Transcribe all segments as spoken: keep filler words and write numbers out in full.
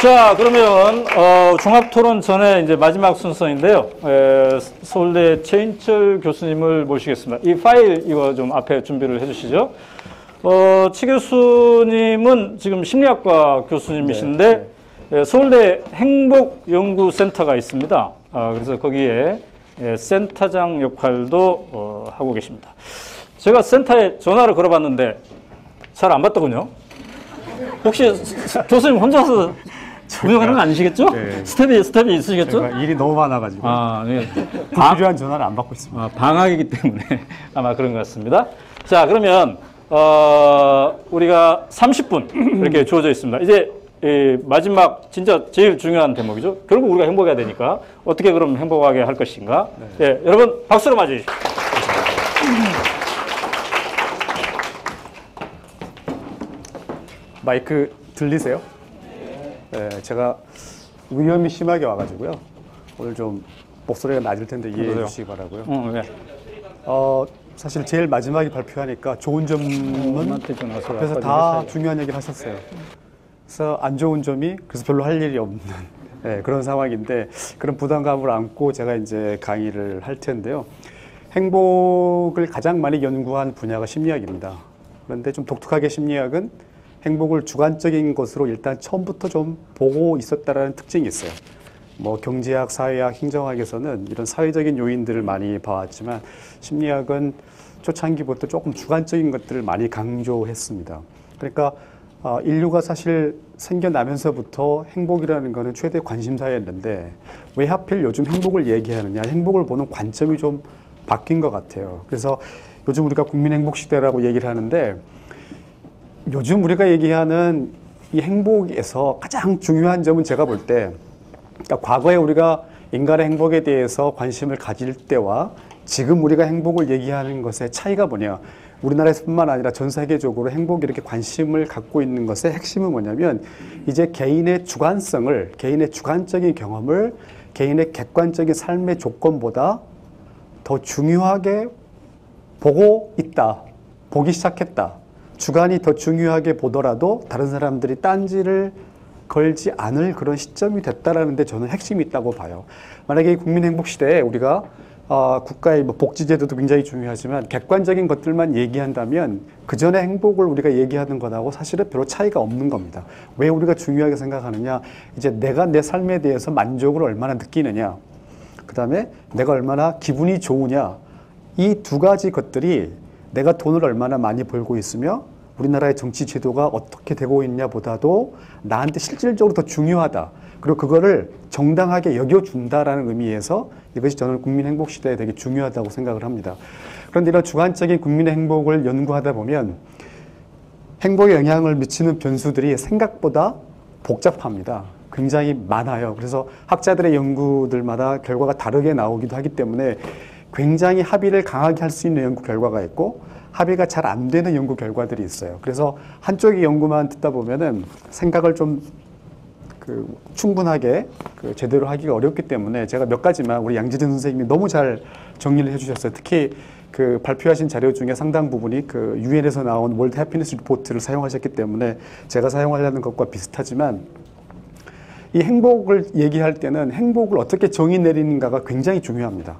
자, 그러면 어, 종합토론 전에 이제 마지막 순서인데요. 에, 서울대 최인철 교수님을 모시겠습니다. 이 파일 이거 좀 앞에 준비를 해주시죠. 어, 최 교수님은 지금 심리학과 교수님이신데 네, 네. 에, 서울대 행복연구센터가 있습니다. 아, 그래서 거기에 에, 센터장 역할도 어, 하고 계십니다. 제가 센터에 전화를 걸어봤는데 잘 안 받더군요. 혹시 교수님 혼자서 운영하는 거 아니시겠죠? 네. 스텝이, 스텝이 있으시겠죠? 제가 일이 너무 많아가지고. 아, 네. 불필요한 전화를 안 받고 있습니다. 아, 방학이기 때문에 아마 그런 것 같습니다. 자, 그러면, 어, 우리가 삼십 분 이렇게 주어져 있습니다. 이제 이 마지막 진짜 제일 중요한 대목이죠. 결국 우리가 행복해야 되니까 어떻게 그럼 행복하게 할 것인가. 네. 예, 여러분 박수로 맞이해 주십시오. 마이크 들리세요? 네, 제가 위험이 심하게 와가지고요. 오늘 좀 목소리가 낮을 텐데 이해해 그래요? 주시기 바라고요. 응, 네. 어, 사실 제일 마지막에 발표하니까 좋은 점은 앞에서 다 중요한 얘기를 하셨어요. 그래서 안 좋은 점이 그래서 별로 할 일이 없는 네, 그런 상황인데 그런 부담감을 안고 제가 이제 강의를 할 텐데요. 행복을 가장 많이 연구한 분야가 심리학입니다. 그런데 좀 독특하게 심리학은 행복을 주관적인 것으로 일단 처음부터 좀 보고 있었다라는 특징이 있어요. 뭐 경제학, 사회학, 행정학에서는 이런 사회적인 요인들을 많이 봐왔지만 심리학은 초창기부터 조금 주관적인 것들을 많이 강조했습니다. 그러니까 어, 인류가 사실 생겨나면서부터 행복이라는 거는 최대 관심사였는데 왜 하필 요즘 행복을 얘기하느냐, 행복을 보는 관점이 좀 바뀐 것 같아요. 그래서 요즘 우리가 국민행복시대라고 얘기를 하는데 요즘 우리가 얘기하는 이 행복에서 가장 중요한 점은 제가 볼 때 그러니까 과거에 우리가 인간의 행복에 대해서 관심을 가질 때와 지금 우리가 행복을 얘기하는 것의 차이가 뭐냐. 우리나라에서뿐만 아니라 전 세계적으로 행복에 이렇게 관심을 갖고 있는 것의 핵심은 뭐냐면 이제 개인의 주관성을, 개인의 주관적인 경험을 개인의 객관적인 삶의 조건보다 더 중요하게 보고 있다. 보기 시작했다. 주관이 더 중요하게 보더라도 다른 사람들이 딴지를 걸지 않을 그런 시점이 됐다라는 데 저는 핵심이 있다고 봐요. 만약에 이 국민행복시대에 우리가 어, 국가의 뭐 복지제도도 굉장히 중요하지만 객관적인 것들만 얘기한다면 그 전에 행복을 우리가 얘기하는 것하고 사실은 별로 차이가 없는 겁니다. 왜 우리가 중요하게 생각하느냐? 이제 내가 내 삶에 대해서 만족을 얼마나 느끼느냐? 그 다음에 내가 얼마나 기분이 좋으냐? 이 두 가지 것들이 내가 돈을 얼마나 많이 벌고 있으며 우리나라의 정치 제도가 어떻게 되고 있냐 보다도 나한테 실질적으로 더 중요하다. 그리고 그거를 정당하게 여겨준다라는 의미에서 이것이 저는 국민행복시대에 되게 중요하다고 생각을 합니다. 그런데 이런 주관적인 국민의 행복을 연구하다 보면 행복에 영향을 미치는 변수들이 생각보다 복잡합니다. 굉장히 많아요. 그래서 학자들의 연구들마다 결과가 다르게 나오기도 하기 때문에 굉장히 합의를 강하게 할 수 있는 연구 결과가 있고 합의가 잘 안 되는 연구 결과들이 있어요. 그래서 한쪽의 연구만 듣다 보면은 생각을 좀 그 충분하게 그 제대로 하기가 어렵기 때문에 제가 몇 가지만 우리 양지진 선생님이 너무 잘 정리를 해주셨어요. 특히 그 발표하신 자료 중에 상당 부분이 그 유엔에서 나온 월드 해피니스 리포트를 사용하셨기 때문에 제가 사용하려는 것과 비슷하지만 이 행복을 얘기할 때는 행복을 어떻게 정의 내리는가가 굉장히 중요합니다.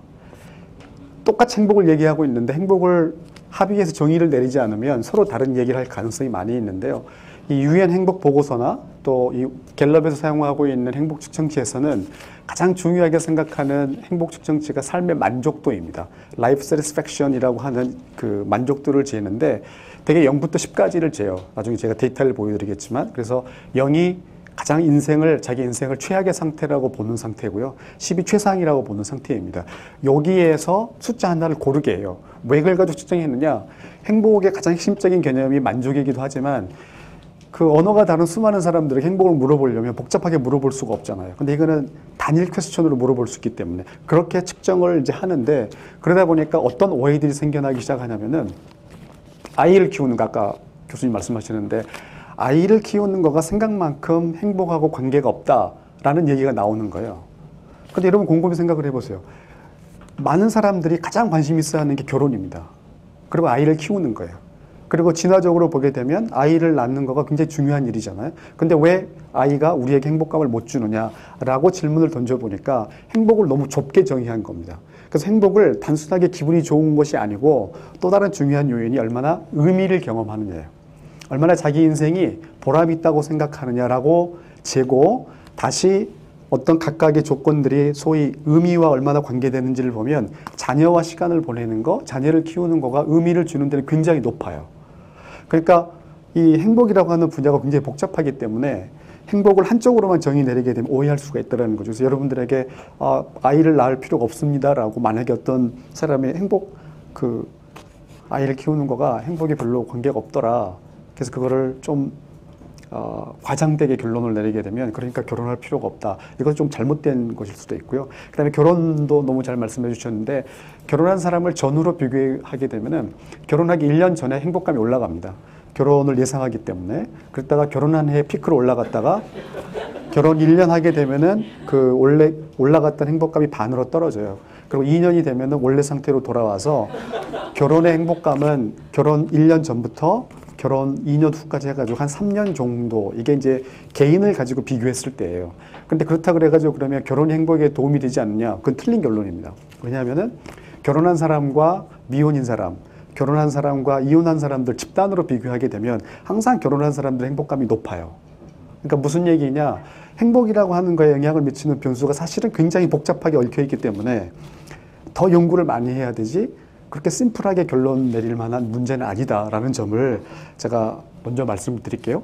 똑같이 행복을 얘기하고 있는데 행복을 합의해서 정의를 내리지 않으면 서로 다른 얘기를 할 가능성이 많이 있는데요. 이 유엔 행복 보고서나 또 이 갤럽에서 사용하고 있는 행복 측정치에서는 가장 중요하게 생각하는 행복 측정치가 삶의 만족도입니다. 라이프 세티스팩션이라고 하는 그 만족도를 재는데 되게 영부터 십까지를 재요. 나중에 제가 데이터를 보여드리겠지만 그래서 영이 가장 인생을, 자기 인생을 최악의 상태라고 보는 상태고요. 십이 최상이라고 보는 상태입니다. 여기에서 숫자 하나를 고르게 해요. 왜 그걸 가지고 측정했느냐? 행복의 가장 핵심적인 개념이 만족이기도 하지만 그 언어가 다른 수많은 사람들에게 행복을 물어보려면 복잡하게 물어볼 수가 없잖아요. 근데 이거는 단일 퀘스천으로 물어볼 수 있기 때문에 그렇게 측정을 이제 하는데 그러다 보니까 어떤 오해들이 생겨나기 시작하냐면은 아이를 키우는 거 아까 교수님 말씀하시는데 아이를 키우는 거가 생각만큼 행복하고 관계가 없다라는 얘기가 나오는 거예요. 근데 여러분 곰곰이 생각을 해보세요. 많은 사람들이 가장 관심 있어 하는 게 결혼입니다. 그리고 아이를 키우는 거예요. 그리고 진화적으로 보게 되면 아이를 낳는 거가 굉장히 중요한 일이잖아요. 근데 왜 아이가 우리에게 행복감을 못 주느냐라고 질문을 던져보니까 행복을 너무 좁게 정의한 겁니다. 그래서 행복을 단순하게 기분이 좋은 것이 아니고 또 다른 중요한 요인이 얼마나 의미를 경험하느냐예요. 얼마나 자기 인생이 보람이 있다고 생각하느냐라고 재고 다시 어떤 각각의 조건들이 소위 의미와 얼마나 관계되는지를 보면 자녀와 시간을 보내는 거, 자녀를 키우는 거가 의미를 주는 데는 굉장히 높아요. 그러니까 이 행복이라고 하는 분야가 굉장히 복잡하기 때문에 행복을 한쪽으로만 정의 내리게 되면 오해할 수가 있다는 거죠. 그래서 여러분들에게 아, 아이를 낳을 필요가 없습니다라고 만약에 어떤 사람이 행복, 그 아이를 키우는 거가 행복에 별로 관계가 없더라. 그래서 그거를 좀 어, 과장되게 결론을 내리게 되면 그러니까 결혼할 필요가 없다. 이건 좀 잘못된 것일 수도 있고요. 그 다음에 결혼도 너무 잘 말씀해 주셨는데 결혼한 사람을 전후로 비교하게 되면은 결혼하기 일 년 전에 행복감이 올라갑니다. 결혼을 예상하기 때문에. 그랬다가 결혼한 해에 피크로 올라갔다가 결혼 일 년 하게 되면은 그 원래 올라갔던 행복감이 반으로 떨어져요. 그리고 이 년이 되면은 원래 상태로 돌아와서 결혼의 행복감은 결혼 일 년 전부터 결혼 이 년 후까지 해가지고 한 삼 년 정도, 이게 이제 개인을 가지고 비교했을 때예요. 근데 그렇다 그래가지고 그러면 결혼 행복에 도움이 되지 않느냐? 그건 틀린 결론입니다. 왜냐하면은 결혼한 사람과 미혼인 사람, 결혼한 사람과 이혼한 사람들 집단으로 비교하게 되면 항상 결혼한 사람들의 행복감이 높아요. 그러니까 무슨 얘기냐? 행복이라고 하는 거에 영향을 미치는 변수가 사실은 굉장히 복잡하게 얽혀있기 때문에 더 연구를 많이 해야 되지 그렇게 심플하게 결론 내릴 만한 문제는 아니다라는 점을 제가 먼저 말씀드릴게요.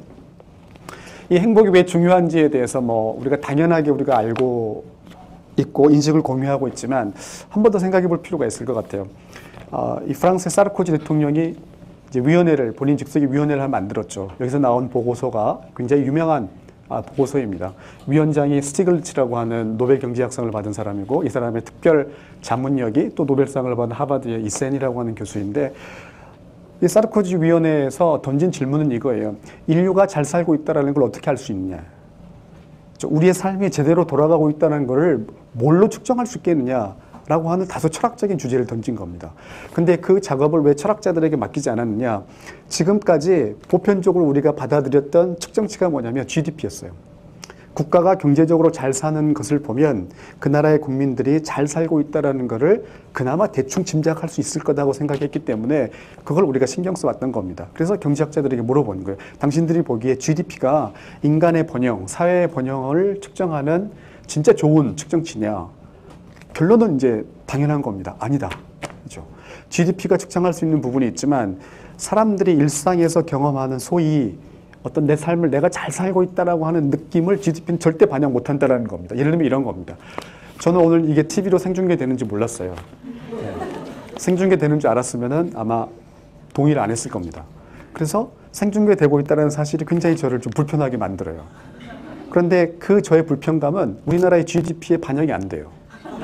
이 행복이 왜 중요한지에 대해서 뭐 우리가 당연하게 우리가 알고 있고 인식을 공유하고 있지만 한 번 더 생각해 볼 필요가 있을 것 같아요. 어, 이 프랑스의 사르코지 대통령이 이제 위원회를, 본인 직속의 위원회를 만들었죠. 여기서 나온 보고서가 굉장히 유명한 아, 보고서입니다. 위원장이 스티글리츠라고 하는 노벨 경제학상을 받은 사람이고 이 사람의 특별 자문역이 또 노벨상을 받은 하버드의 이센이라고 하는 교수인데 이 사르코지 위원회에서 던진 질문은 이거예요. 인류가 잘 살고 있다는 걸 어떻게 알 수 있냐? 우리의 삶이 제대로 돌아가고 있다는 것을 뭘로 측정할 수 있겠느냐? 라고 하는 다소 철학적인 주제를 던진 겁니다. 근데 그 작업을 왜 철학자들에게 맡기지 않았느냐? 지금까지 보편적으로 우리가 받아들였던 측정치가 뭐냐면 지디피였어요. 국가가 경제적으로 잘 사는 것을 보면 그 나라의 국민들이 잘 살고 있다는 것을 그나마 대충 짐작할 수 있을 거라고 생각했기 때문에 그걸 우리가 신경 써왔던 겁니다. 그래서 경제학자들에게 물어보는 거예요. 당신들이 보기에 지디피가 인간의 번영, 사회의 번영을 측정하는 진짜 좋은 측정치냐? 결론은 이제 당연한 겁니다. 아니다. 그렇죠? 지디피가 측정할 수 있는 부분이 있지만 사람들이 일상에서 경험하는 소위 어떤 내 삶을 내가 잘 살고 있다라고 하는 느낌을 지디피는 절대 반영 못한다는 겁니다. 예를 들면 이런 겁니다. 저는 오늘 이게 티비로 생중계되는지 몰랐어요. 네. 생중계되는 줄 알았으면 아마 동의를 안 했을 겁니다. 그래서 생중계되고 있다는 사실이 굉장히 저를 좀 불편하게 만들어요. 그런데 그 저의 불편감은 우리나라의 지디피에 반영이 안 돼요.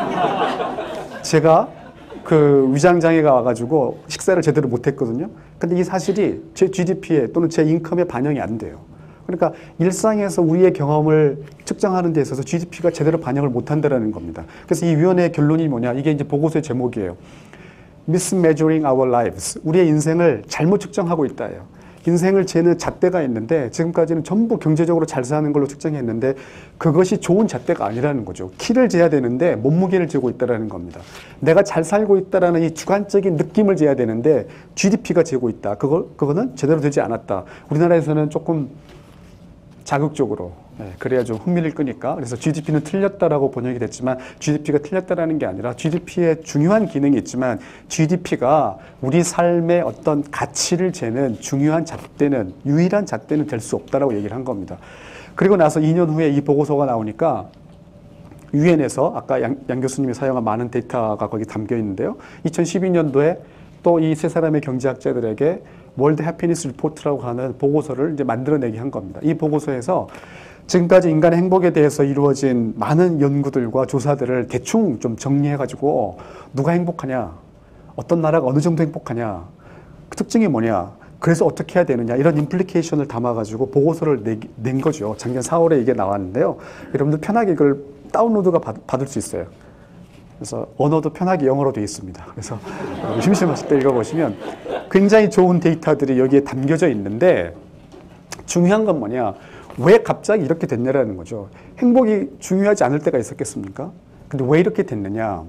제가 그 위장장애가 와가지고 식사를 제대로 못했거든요. 근데 이 사실이 제 지디피에 또는 제 인컴에 반영이 안 돼요. 그러니까 일상에서 우리의 경험을 측정하는 데 있어서 지디피가 제대로 반영을 못한다는 겁니다. 그래서 이 위원회의 결론이 뭐냐? 이게 이제 보고서의 제목이에요. Mismeasuring our lives. 우리의 인생을 잘못 측정하고 있다예요. 인생을 재는 잣대가 있는데 지금까지는 전부 경제적으로 잘 사는 걸로 측정했는데 그것이 좋은 잣대가 아니라는 거죠. 키를 재야 되는데 몸무게를 재고 있다는 겁니다. 내가 잘 살고 있다는 이 주관적인 느낌을 재야 되는데 지디피가 재고 있다. 그거, 그거는 제대로 되지 않았다. 우리나라에서는 조금 자극적으로 네, 그래야 좀 흥미를 끄니까 그래서 지디피는 틀렸다라고 번역이 됐지만 지디피가 틀렸다라는 게 아니라 지디피의 중요한 기능이 있지만 지디피가 우리 삶의 어떤 가치를 재는 중요한 잣대는 유일한 잣대는 될 수 없다라고 얘기를 한 겁니다. 그리고 나서 이 년 후에 이 보고서가 나오니까 유엔에서 아까 양, 양 교수님이 사용한 많은 데이터가 거기 담겨 있는데요. 이천십이 년도에 또 이 세 사람의 경제학자들에게 월드 해피니스 리포트라고 하는 보고서를 이제 만들어내게 한 겁니다. 이 보고서에서 지금까지 인간의 행복에 대해서 이루어진 많은 연구들과 조사들을 대충 좀 정리해가지고 누가 행복하냐, 어떤 나라가 어느 정도 행복하냐, 그 특징이 뭐냐, 그래서 어떻게 해야 되느냐 이런 임플리케이션을 담아가지고 보고서를 내, 낸 거죠. 작년 사월에 이게 나왔는데요. 여러분들 편하게 이걸 다운로드가 받, 받을 수 있어요. 그래서 언어도 편하게 영어로 되어 있습니다. 그래서 심심하실 때 읽어보시면 굉장히 좋은 데이터들이 여기에 담겨져 있는데 중요한 건 뭐냐? 왜 갑자기 이렇게 됐냐라는 거죠. 행복이 중요하지 않을 때가 있었겠습니까? 근데 왜 이렇게 됐느냐?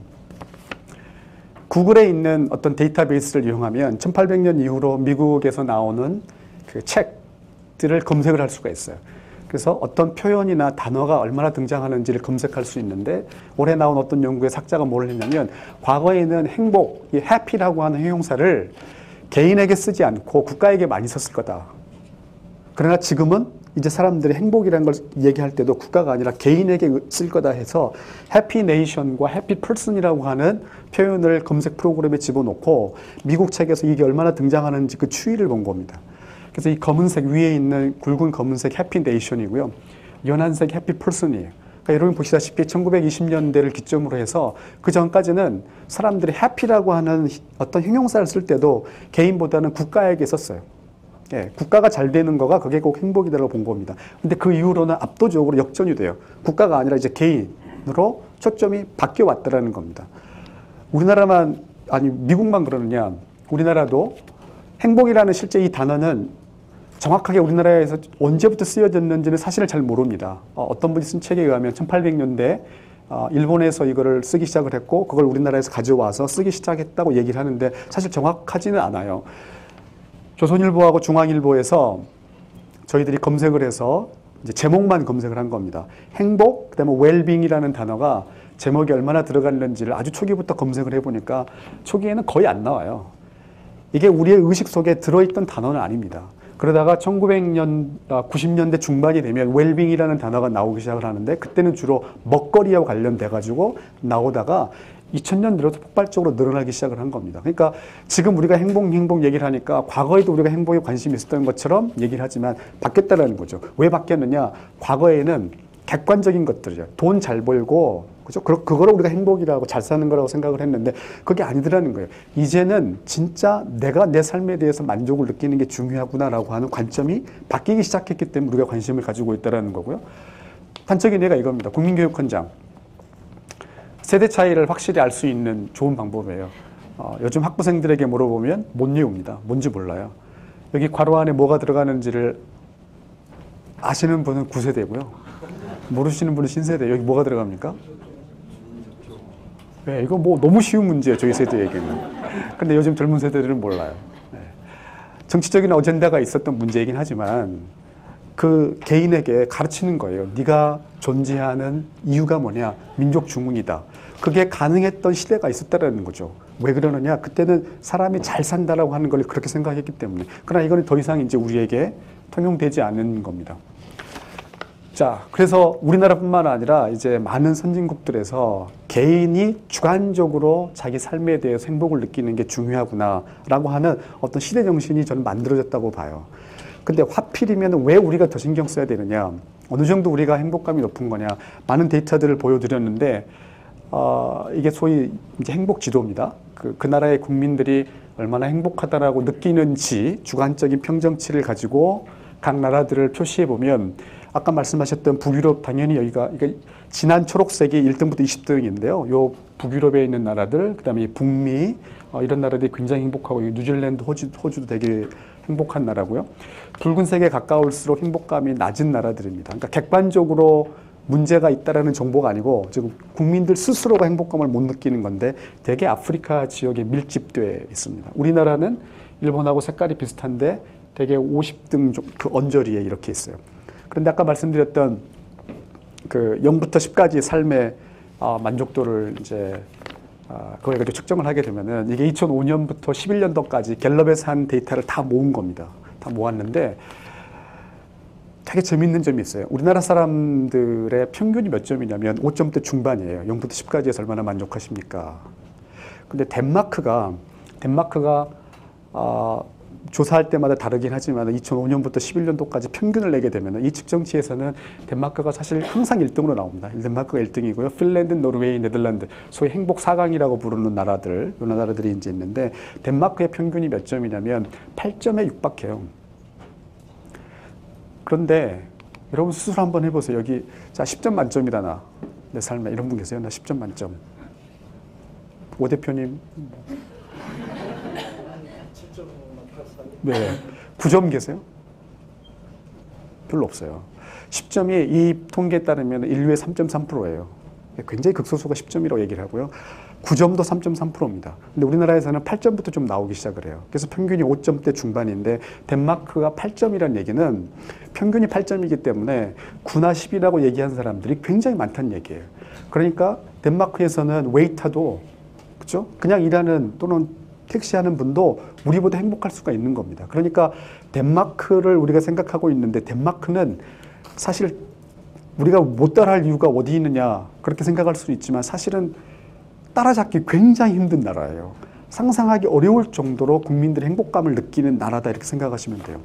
구글에 있는 어떤 데이터베이스를 이용하면 천팔백 년 이후로 미국에서 나오는 그 책들을 검색을 할 수가 있어요. 그래서 어떤 표현이나 단어가 얼마나 등장하는지를 검색할 수 있는데 올해 나온 어떤 연구의 학자가 뭘 했냐면 과거에는 행복, 이 happy라고 하는 형용사를 개인에게 쓰지 않고 국가에게 많이 썼을 거다. 그러나 지금은 이제 사람들이 행복이라는 걸 얘기할 때도 국가가 아니라 개인에게 쓸 거다 해서 해피 네이션과 해피 퍼슨이라고 하는 표현을 검색 프로그램에 집어넣고 미국 책에서 이게 얼마나 등장하는지 그 추이를 본 겁니다. 그래서 이 검은색 위에 있는 굵은 검은색 해피 네이션이고요. 연한색 해피 퍼슨이에요. 그러니까 여러분 보시다시피 천구백이십 년대를 기점으로 해서 그 전까지는 사람들이 해피라고 하는 어떤 형용사를 쓸 때도 개인보다는 국가에게 썼어요. 예, 국가가 잘 되는 거가 그게 꼭 행복이다라고 본 겁니다. 근데 그 이후로는 압도적으로 역전이 돼요. 국가가 아니라 이제 개인으로 초점이 바뀌어 왔다라는 겁니다. 우리나라만, 아니, 미국만 그러느냐. 우리나라도 행복이라는 실제 이 단어는 정확하게 우리나라에서 언제부터 쓰여졌는지는 사실을 잘 모릅니다. 어, 어떤 분이 쓴 책에 의하면 천팔백 년대 어, 일본에서 이거를 쓰기 시작을 했고 그걸 우리나라에서 가져와서 쓰기 시작했다고 얘기를 하는데 사실 정확하지는 않아요. 조선일보하고 중앙일보에서 저희들이 검색을 해서 이제 제목만 검색을 한 겁니다. 행복, 그다음에 웰빙이라는 단어가 제목이 얼마나 들어갔는지를 아주 초기부터 검색을 해보니까 초기에는 거의 안 나와요. 이게 우리의 의식 속에 들어있던 단어는 아닙니다. 그러다가 천구백 년, 구십 년대 중반이 되면 웰빙이라는 단어가 나오기 시작을 하는데 그때는 주로 먹거리하고 관련돼가지고 나오다가 이천 년 들어서 폭발적으로 늘어나기 시작을 한 겁니다. 그러니까 지금 우리가 행복, 행복 얘기를 하니까 과거에도 우리가 행복에 관심이 있었던 것처럼 얘기를 하지만 바뀌었다는 거죠. 왜 바뀌었느냐? 과거에는 객관적인 것들이죠. 돈 잘 벌고, 그죠? 그거를 우리가 행복이라고 잘 사는 거라고 생각을 했는데 그게 아니더라는 거예요. 이제는 진짜 내가 내 삶에 대해서 만족을 느끼는 게 중요하구나라고 하는 관점이 바뀌기 시작했기 때문에 우리가 관심을 가지고 있다는 거고요. 단적인 예가 이겁니다. 국민교육헌장. 세대 차이를 확실히 알 수 있는 좋은 방법이에요. 어, 요즘 학부생들에게 물어보면 못 외웁니다. 뭔지 몰라요. 여기 괄호 안에 뭐가 들어가는지를 아시는 분은 구 세대고요. 모르시는 분은 신세대. 여기 뭐가 들어갑니까? 네, 이거 뭐 너무 쉬운 문제예요. 저희 세대에게는. 근데 요즘 젊은 세대들은 몰라요. 네. 정치적인 어젠다가 있었던 문제이긴 하지만 그 개인에게 가르치는 거예요. 네가 존재하는 이유가 뭐냐? 민족 중흥이다. 그게 가능했던 시대가 있었다는 거죠. 왜 그러느냐? 그때는 사람이 잘 산다라고 하는 걸 그렇게 생각했기 때문에. 그러나 이거는 더 이상 이제 우리에게 통용되지 않는 겁니다. 자, 그래서 우리나라뿐만 아니라 이제 많은 선진국들에서 개인이 주관적으로 자기 삶에 대해서 행복을 느끼는 게 중요하구나라고 하는 어떤 시대 정신이 저는 만들어졌다고 봐요. 근데 하필이면 왜 우리가 더 신경 써야 되느냐? 어느 정도 우리가 행복감이 높은 거냐? 많은 데이터들을 보여드렸는데 어, 이게 소위 이제 행복 지도입니다. 그, 그 나라의 국민들이 얼마나 행복하다라고 느끼는지 주관적인 평정치를 가지고 각 나라들을 표시해 보면 아까 말씀하셨던 북유럽 당연히 여기가 이게 진한 초록색이 일 등부터 이십 등인데요. 요 북유럽에 있는 나라들, 그다음에 북미 어, 이런 나라들이 굉장히 행복하고 뉴질랜드, 호주, 호주도 되게 행복한 나라고요. 붉은색에 가까울수록 행복감이 낮은 나라들입니다. 그러니까 객관적으로 문제가 있다라는 정보가 아니고 지금 국민들 스스로가 행복감을 못 느끼는 건데 대개 아프리카 지역에 밀집되어 있습니다. 우리나라는 일본하고 색깔이 비슷한데 대개 오십 등 그 언저리에 이렇게 있어요. 그런데 아까 말씀드렸던 그 영부터 십까지 삶의 어, 만족도를 이제 어, 그걸 가지고 측정을 하게 되면은 이게 이천오 년부터 십일 년도까지 갤럽에서 한 데이터를 다 모은 겁니다. 다 모았는데 되게 재밌는 점이 있어요. 우리나라 사람들의 평균이 몇 점이냐면 오 점대 중반이에요. 영부터 십까지 해서 얼마나 만족하십니까? 근데 덴마크가 덴마크가 어, 조사할 때마다 다르긴 하지만 이천오 년부터 십일 년도까지 평균을 내게 되면 이 측정치에서는 덴마크가 사실 항상 일 등으로 나옵니다. 덴마크가 일 등이고요. 핀란드, 노르웨이, 네덜란드, 소위 행복 사강이라고 부르는 나라들, 이 나라들이 이제 있는데 덴마크의 평균이 몇 점이냐면 팔 점에 육박해요. 그런데 여러분 스스로 한번 해보세요. 여기 자 십 점 만점이다 나. 내 삶에 이런 분 계세요? 나 십 점 만점. 오 대표님. 네. 구 점 계세요? 별로 없어요. 십 점이 이 통계에 따르면 인류의 삼 점 삼 퍼센트예요. 굉장히 극소수가 십 점이라고 얘기를 하고요. 구 점도 삼 점 삼 퍼센트입니다. 근데 우리나라에서는 팔 점부터 좀 나오기 시작을 해요. 그래서 평균이 오 점대 중반인데 덴마크가 팔 점이라는 얘기는 평균이 팔 점이기 때문에 구나 십이라고 얘기한 사람들이 굉장히 많다는 얘기예요. 그러니까 덴마크에서는 웨이터도 그렇죠? 그냥 일하는 또는 택시하는 분도 우리보다 행복할 수가 있는 겁니다. 그러니까 덴마크를 우리가 생각하고 있는데 덴마크는 사실 우리가 못 따라할 이유가 어디 있느냐 그렇게 생각할 수 있지만 사실은 따라잡기 굉장히 힘든 나라예요. 상상하기 어려울 정도로 국민들의 행복감을 느끼는 나라다 이렇게 생각하시면 돼요.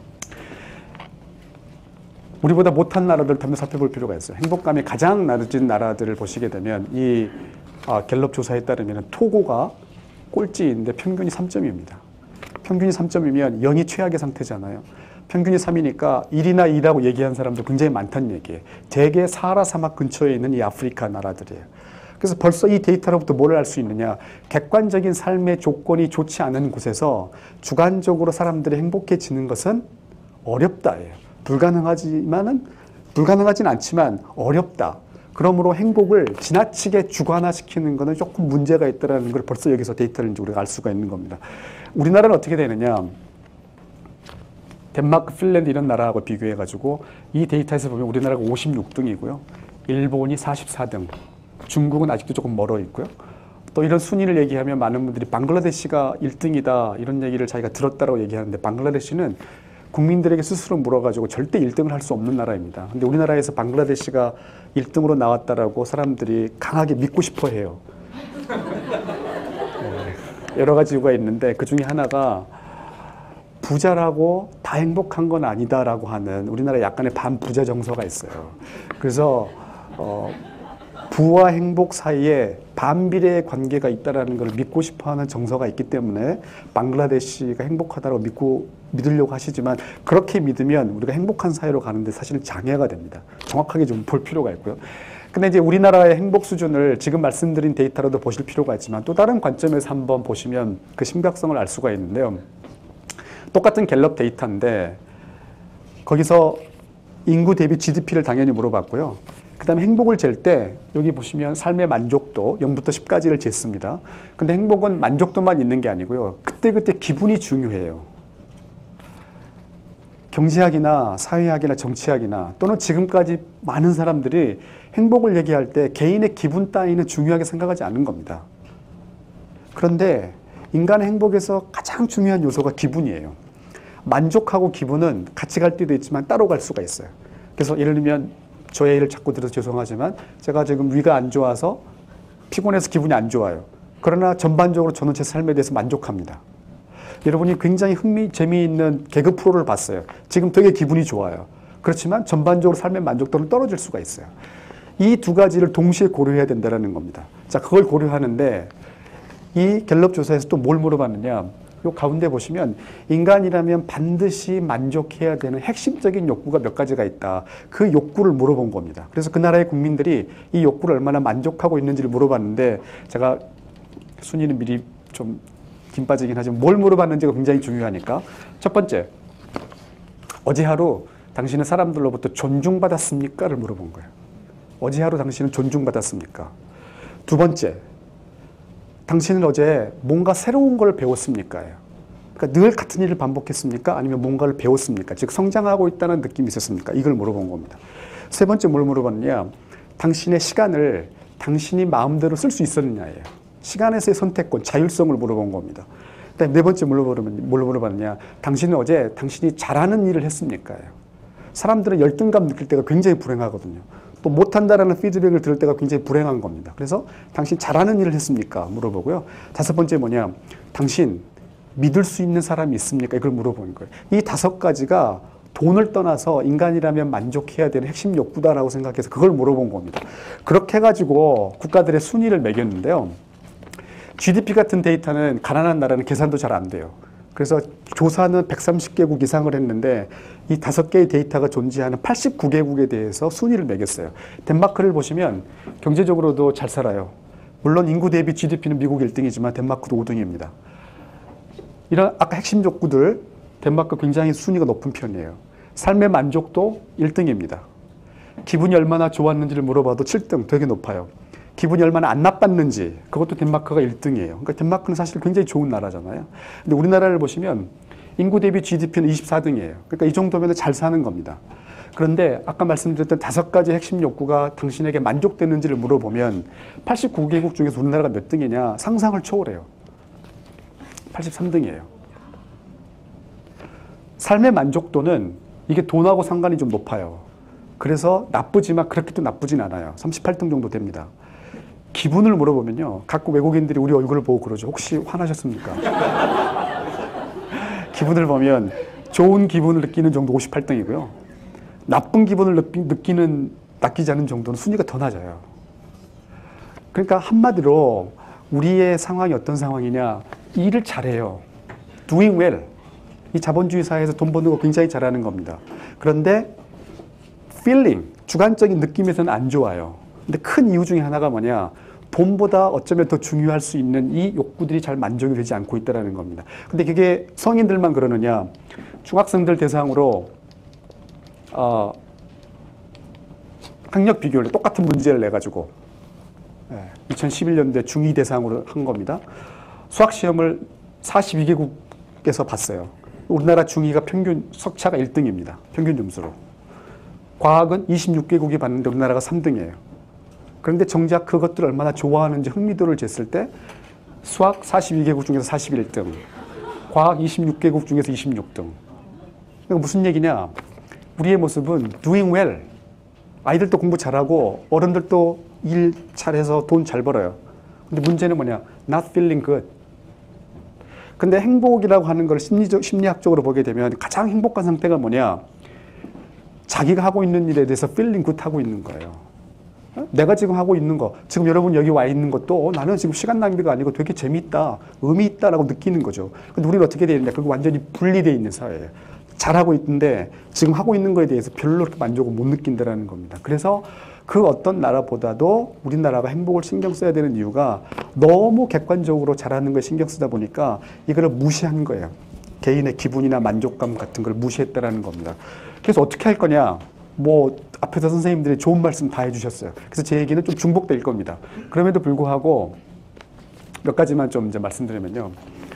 우리보다 못한 나라들을 한번 살펴볼 필요가 있어요. 행복감이 가장 낮은 나라들을 보시게 되면 이 아, 갤럽 조사에 따르면 토고가 꼴찌인데 평균이 삼 점입니다. 평균이 삼 점이면 영이 최악의 상태잖아요. 평균이 삼이니까 일이나 이라고 얘기한 사람도 굉장히 많다는 얘기예요. 대개 사하라 사막 근처에 있는 이 아프리카 나라들이에요. 그래서 벌써 이 데이터로부터 뭘 알 수 있느냐. 객관적인 삶의 조건이 좋지 않은 곳에서 주관적으로 사람들이 행복해지는 것은 어렵다예요. 불가능하지만은, 불가능하진 않지만 어렵다. 그러므로 행복을 지나치게 주관화시키는 것은 조금 문제가 있다는 걸 벌써 여기서 데이터를 이제 우리가 알 수가 있는 겁니다. 우리나라는 어떻게 되느냐. 덴마크, 핀란드 이런 나라하고 비교해가지고 이 데이터에서 보면 우리나라가 오십육 등이고요. 일본이 사십사 등. 중국은 아직도 조금 멀어 있고요. 또 이런 순위를 얘기하면 많은 분들이 방글라데시가 일 등이다 이런 얘기를 자기가 들었다라고 얘기하는데 방글라데시는 국민들에게 스스로 물어가지고 절대 일 등을 할 수 없는 나라입니다. 근데 우리나라에서 방글라데시가 일 등으로 나왔다라고 사람들이 강하게 믿고 싶어 해요. 네, 여러 가지 이유가 있는데 그 중에 하나가 부자라고 다 행복한 건 아니다라고 하는 우리나라 약간의 반부자 정서가 있어요. 그래서 어, 부와 행복 사이에 반비례의 관계가 있다는 걸 믿고 싶어하는 정서가 있기 때문에 방글라데시가 행복하다고 믿고 믿으려고 하시지만 그렇게 믿으면 우리가 행복한 사회로 가는데 사실은 장애가 됩니다. 정확하게 좀 볼 필요가 있고요. 근데 이제 우리나라의 행복 수준을 지금 말씀드린 데이터로도 보실 필요가 있지만 또 다른 관점에서 한번 보시면 그 심각성을 알 수가 있는데요. 똑같은 갤럽 데이터인데 거기서 인구 대비 지디피를 당연히 물어봤고요. 그 다음에 행복을 잴 때 여기 보시면 삶의 만족도 영부터 십까지를 쟀습니다. 근데 행복은 만족도만 있는 게 아니고요. 그때그때 기분이 중요해요. 경제학이나 사회학이나 정치학이나 또는 지금까지 많은 사람들이 행복을 얘기할 때 개인의 기분 따위는 중요하게 생각하지 않는 겁니다. 그런데 인간의 행복에서 가장 중요한 요소가 기분이에요. 만족하고 기분은 같이 갈 때도 있지만 따로 갈 수가 있어요. 그래서 예를 들면 저의 예를 자꾸 들어서 죄송하지만 제가 지금 위가 안 좋아서 피곤해서 기분이 안 좋아요. 그러나 전반적으로 저는 제 삶에 대해서 만족합니다. 여러분이 굉장히 흥미, 재미있는 개그 프로를 봤어요. 지금 되게 기분이 좋아요. 그렇지만 전반적으로 삶의 만족도는 떨어질 수가 있어요. 이 두 가지를 동시에 고려해야 된다는 겁니다. 자, 그걸 고려하는데 이 갤럽 조사에서 또 뭘 물어봤느냐. 요 가운데 보시면 인간이라면 반드시 만족해야 되는 핵심적인 욕구가 몇 가지가 있다. 그 욕구를 물어본 겁니다. 그래서 그 나라의 국민들이 이 욕구를 얼마나 만족하고 있는지를 물어봤는데 제가 순위는 미리 좀 김 빠지긴 하지만 뭘 물어봤는지가 굉장히 중요하니까 첫 번째, 어제 하루 당신은 사람들로부터 존중받았습니까?를 물어본 거예요. 어제 하루 당신은 존중받았습니까? 두 번째, 당신은 어제 뭔가 새로운 걸 배웠습니까? 그러니까 늘 같은 일을 반복했습니까? 아니면 뭔가를 배웠습니까? 즉 성장하고 있다는 느낌이 있었습니까? 이걸 물어본 겁니다. 세 번째 뭘 물어봤느냐? 당신의 시간을 당신이 마음대로 쓸 수 있었느냐예요. 시간에서의 선택권, 자율성을 물어본 겁니다. 그다음에 네 번째 뭘 물어봤느냐? 당신은 어제 당신이 잘하는 일을 했습니까? 사람들은 열등감 느낄 때가 굉장히 불행하거든요. 또 못한다라는 피드백을 들을 때가 굉장히 불행한 겁니다. 그래서 당신 잘하는 일을 했습니까? 물어보고요. 다섯 번째 뭐냐? 당신 믿을 수 있는 사람이 있습니까? 이걸 물어보는 거예요. 이 다섯 가지가 돈을 떠나서 인간이라면 만족해야 되는 핵심 욕구다라고 생각해서 그걸 물어본 겁니다. 그렇게 해가지고 국가들의 순위를 매겼는데요. 지디피 같은 데이터는 가난한 나라는 계산도 잘 안 돼요. 그래서 조사는 백삼십 개국 이상을 했는데 이 다섯 개의 데이터가 존재하는 팔십구 개국에 대해서 순위를 매겼어요. 덴마크를 보시면 경제적으로도 잘 살아요. 물론 인구 대비 지디피는 미국 일 등이지만 덴마크도 오 등입니다. 이런 아까 핵심 욕구들 덴마크 굉장히 순위가 높은 편이에요. 삶의 만족도 일 등입니다. 기분이 얼마나 좋았는지를 물어봐도 칠 등, 되게 높아요. 기분이 얼마나 안 나빴는지, 그것도 덴마크가 일 등이에요. 그러니까 덴마크는 사실 굉장히 좋은 나라잖아요. 근데 우리나라를 보시면 인구 대비 지디피는 이십사 등이에요. 그러니까 이 정도면 잘 사는 겁니다. 그런데 아까 말씀드렸던 다섯 가지 핵심 욕구가 당신에게 만족되는지를 물어보면 팔십구 개국 중에서 우리나라가 몇 등이냐? 상상을 초월해요. 팔십삼 등이에요. 삶의 만족도는 이게 돈하고 상관이 좀 높아요. 그래서 나쁘지만 그렇게 또 나쁘진 않아요. 삼십팔 등 정도 됩니다. 기분을 물어보면요. 가끔 외국인들이 우리 얼굴을 보고 그러죠. 혹시 화나셨습니까? 기분을 보면 좋은 기분을 느끼는 정도 오십팔 등이고요. 나쁜 기분을 느끼, 느끼는, 낚이지 않은 정도는 순위가 더 낮아요. 그러니까 한마디로 우리의 상황이 어떤 상황이냐. 일을 잘해요. doing well. 이 자본주의 사회에서 돈 버는 거 굉장히 잘하는 겁니다. 그런데 feeling, 주관적인 느낌에서는 안 좋아요. 근데 큰 이유 중에 하나가 뭐냐. 돈보다 어쩌면 더 중요할 수 있는 이 욕구들이 잘 만족이 되지 않고 있다는 겁니다. 근데 그게 성인들만 그러느냐. 중학생들 대상으로 어, 학력 비교를 똑같은 문제를 내가지고 예, 이천십일 년도에 중이 대상으로 한 겁니다. 수학시험을 사십이 개국에서 봤어요. 우리나라 중이가 평균 석차가 일 등입니다. 평균 점수로. 과학은 이십육 개국이 봤는데 우리나라가 삼 등이에요. 그런데 정작 그것들을 얼마나 좋아하는지 흥미도를 쟀을 때 수학 사십이 개국 중에서 사십일 등, 과학 이십육 개국 중에서 이십육 등. 그러니까 무슨 얘기냐? 우리의 모습은 doing well. 아이들도 공부 잘하고 어른들도 일 잘해서 돈 잘 벌어요. 근데 문제는 뭐냐? not feeling good. 근데 행복이라고 하는 걸 심리적, 심리학적으로 보게 되면 가장 행복한 상태가 뭐냐? 자기가 하고 있는 일에 대해서 feeling good 하고 있는 거예요. 내가 지금 하고 있는 거, 지금 여러분 여기 와 있는 것도 어, 나는 지금 시간 낭비가 아니고 되게 재미있다, 의미 있다라고 느끼는 거죠. 근데 우리는 어떻게 되어 있냐? 그거 완전히 분리되어 있는 사회예요. 잘하고 있는데 지금 하고 있는 거에 대해서 별로 그렇게 만족을 못 느낀다는 겁니다. 그래서 그 어떤 나라보다도 우리나라가 행복을 신경 써야 되는 이유가 너무 객관적으로 잘하는 걸 신경 쓰다 보니까 이걸 무시한 거예요. 개인의 기분이나 만족감 같은 걸 무시했다는 겁니다. 그래서 어떻게 할 거냐? 뭐 앞에서 선생님들이 좋은 말씀 다 해주셨어요. 그래서 제 얘기는 좀 중복될 겁니다. 그럼에도 불구하고 몇 가지만 좀 이제 말씀드리면요.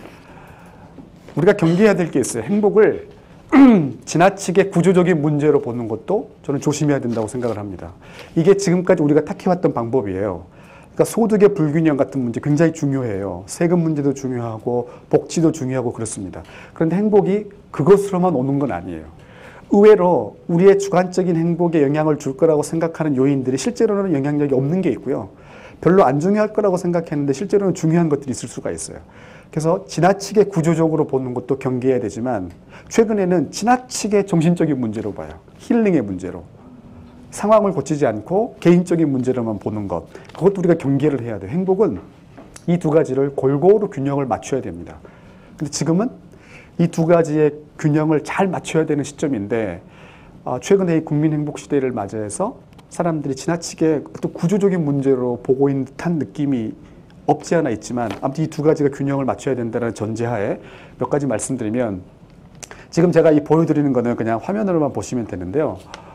우리가 경계해야 될 게 있어요. 행복을 지나치게 구조적인 문제로 보는 것도 저는 조심해야 된다고 생각을 합니다. 이게 지금까지 우리가 탁해왔던 방법이에요. 그러니까 소득의 불균형 같은 문제 굉장히 중요해요. 세금 문제도 중요하고 복지도 중요하고 그렇습니다. 그런데 행복이 그것으로만 오는 건 아니에요. 의외로 우리의 주관적인 행복에 영향을 줄 거라고 생각하는 요인들이 실제로는 영향력이 없는 게 있고요. 별로 안 중요할 거라고 생각했는데 실제로는 중요한 것들이 있을 수가 있어요. 그래서 지나치게 구조적으로 보는 것도 경계해야 되지만 최근에는 지나치게 정신적인 문제로 봐요. 힐링의 문제로. 상황을 고치지 않고 개인적인 문제로만 보는 것. 그것도 우리가 경계를 해야 돼요. 행복은 이 두 가지를 골고루 균형을 맞춰야 됩니다. 근데 지금은 이 두 가지의 균형을 잘 맞춰야 되는 시점인데 최근에 이 국민 행복 시대를 맞이해서 사람들이 지나치게 또 구조적인 문제로 보고 있는 듯한 느낌이 없지 않아 있지만 아무튼 이 두 가지가 균형을 맞춰야 된다는 전제하에 몇 가지 말씀드리면 지금 제가 이 보여드리는 거는 그냥 화면으로만 보시면 되는데요.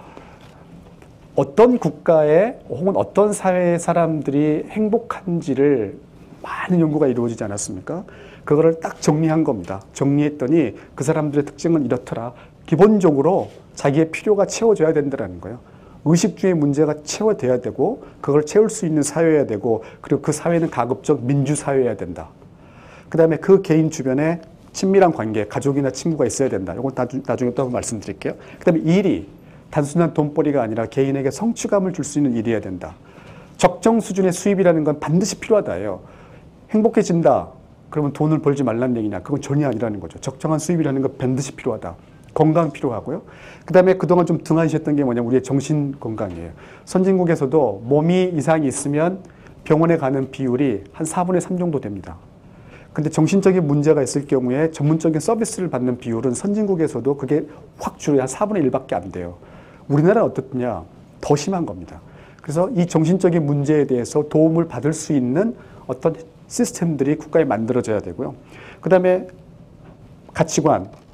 어떤 국가에 혹은 어떤 사회의 사람들이 행복한지를 많은 연구가 이루어지지 않았습니까? 그거를 딱 정리한 겁니다. 정리했더니 그 사람들의 특징은 이렇더라. 기본적으로 자기의 필요가 채워져야 된다는 거예요. 의식주의 문제가 채워져야 되고 그걸 채울 수 있는 사회여야 되고 그리고 그 사회는 가급적 민주사회여야 된다. 그 다음에 그 개인 주변에 친밀한 관계, 가족이나 친구가 있어야 된다. 이건 나중에 또 한번 말씀드릴게요. 그 다음에 일이 단순한 돈벌이가 아니라 개인에게 성취감을 줄 수 있는 일이어야 된다. 적정 수준의 수입이라는 건 반드시 필요하다예요. 행복해진다. 그러면 돈을 벌지 말라는 얘기냐? 그건 전혀 아니라는 거죠. 적정한 수입이라는 건 반드시 필요하다. 건강 필요하고요. 그 다음에 그동안 좀 등한시했던 게 뭐냐면 우리의 정신 건강이에요. 선진국에서도 몸이 이상이 있으면 병원에 가는 비율이 한 사분의 삼 정도 됩니다. 근데 정신적인 문제가 있을 경우에 전문적인 서비스를 받는 비율은 선진국에서도 그게 확 줄어요. 한 사분의 일밖에 안 돼요. 우리나라는 어떻냐? 더 심한 겁니다. 그래서 이 정신적인 문제에 대해서 도움을 받을 수 있는 어떤 시스템들이 국가에 만들어져야 되고요. 그 다음에 가치관,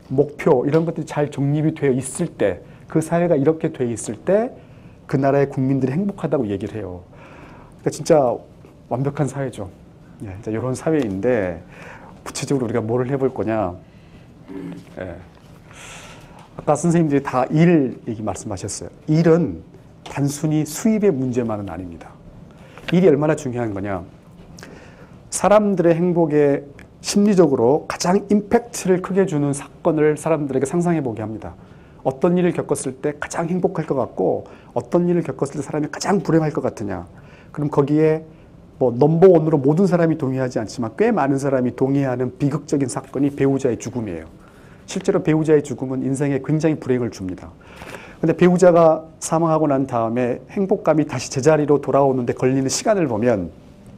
목표 이런 것들이 잘 정립이 되어 있을 때, 그 사회가 이렇게 되어 있을 때 그 나라의 국민들이 행복하다고 얘기를 해요. 그러니까 진짜 완벽한 사회죠. 예, 이런 사회인데 구체적으로 우리가 뭘 해볼 거냐. 예. 아까 선생님들이 다 일 얘기 말씀하셨어요. 일은 단순히 수입의 문제만은 아닙니다. 일이 얼마나 중요한 거냐. 사람들의 행복에 심리적으로 가장 임팩트를 크게 주는 사건을 사람들에게 상상해 보게 합니다. 어떤 일을 겪었을 때 가장 행복할 것 같고 어떤 일을 겪었을 때 사람이 가장 불행할 것 같으냐. 그럼 거기에 뭐 넘버원으로 모든 사람이 동의하지 않지만 꽤 많은 사람이 동의하는 비극적인 사건이 배우자의 죽음이에요. 실제로 배우자의 죽음은 인생에 굉장히 불행을 줍니다. 근데 배우자가 사망하고 난 다음에 행복감이 다시 제자리로 돌아오는데 걸리는 시간을 보면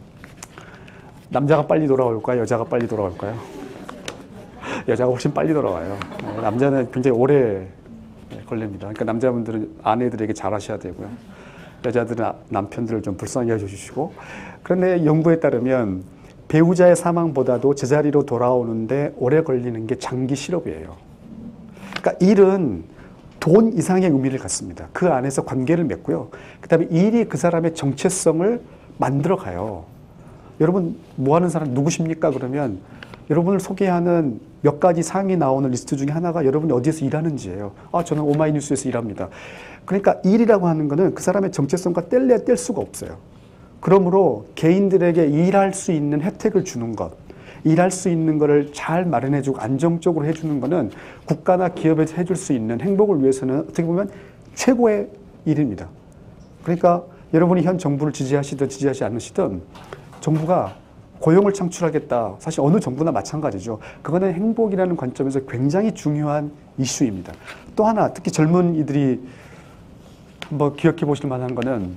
남자가 빨리 돌아올까요? 여자가 빨리 돌아올까요? 여자가 훨씬 빨리 돌아와요. 남자는 굉장히 오래 걸립니다. 그러니까 남자분들은 아내들에게 잘하셔야 되고요. 여자들은 남편들을 좀 불쌍히 해주시고. 그런데 연구에 따르면 배우자의 사망보다도 제자리로 돌아오는데 오래 걸리는 게 장기 실업이에요. 그러니까 일은 돈 이상의 의미를 갖습니다. 그 안에서 관계를 맺고요. 그 다음에 일이 그 사람의 정체성을 만들어 가요. 여러분 뭐 하는 사람 누구십니까? 그러면 여러분을 소개하는 몇 가지 상이 나오는 리스트 중에 하나가 여러분이 어디에서 일하는지예요. 아, 저는 오마이뉴스에서 일합니다. 그러니까 일이라고 하는 거는 그 사람의 정체성과 뗄래야 뗄 수가 없어요. 그러므로 개인들에게 일할 수 있는 혜택을 주는 것, 일할 수 있는 것을 잘 마련해주고 안정적으로 해주는 것은 국가나 기업에서 해줄 수 있는 행복을 위해서는 어떻게 보면 최고의 일입니다. 그러니까 여러분이 현 정부를 지지하시든 지지하지 않으시든 정부가 고용을 창출하겠다. 사실 어느 정부나 마찬가지죠. 그거는 행복이라는 관점에서 굉장히 중요한 이슈입니다. 또 하나, 특히 젊은이들이 한번 기억해 보실 만한 거는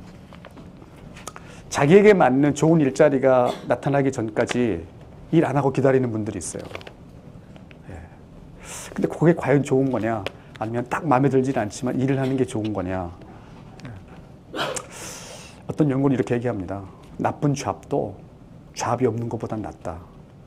자기에게 맞는 좋은 일자리가 나타나기 전까지 일 안 하고 기다리는 분들이 있어요. 예. 근데 그게 과연 좋은 거냐? 아니면 딱 마음에 들지는 않지만 일을 하는 게 좋은 거냐? 예. 어떤 연구는 이렇게 얘기합니다. 나쁜 잡도 잡이 없는 것보단 낫다.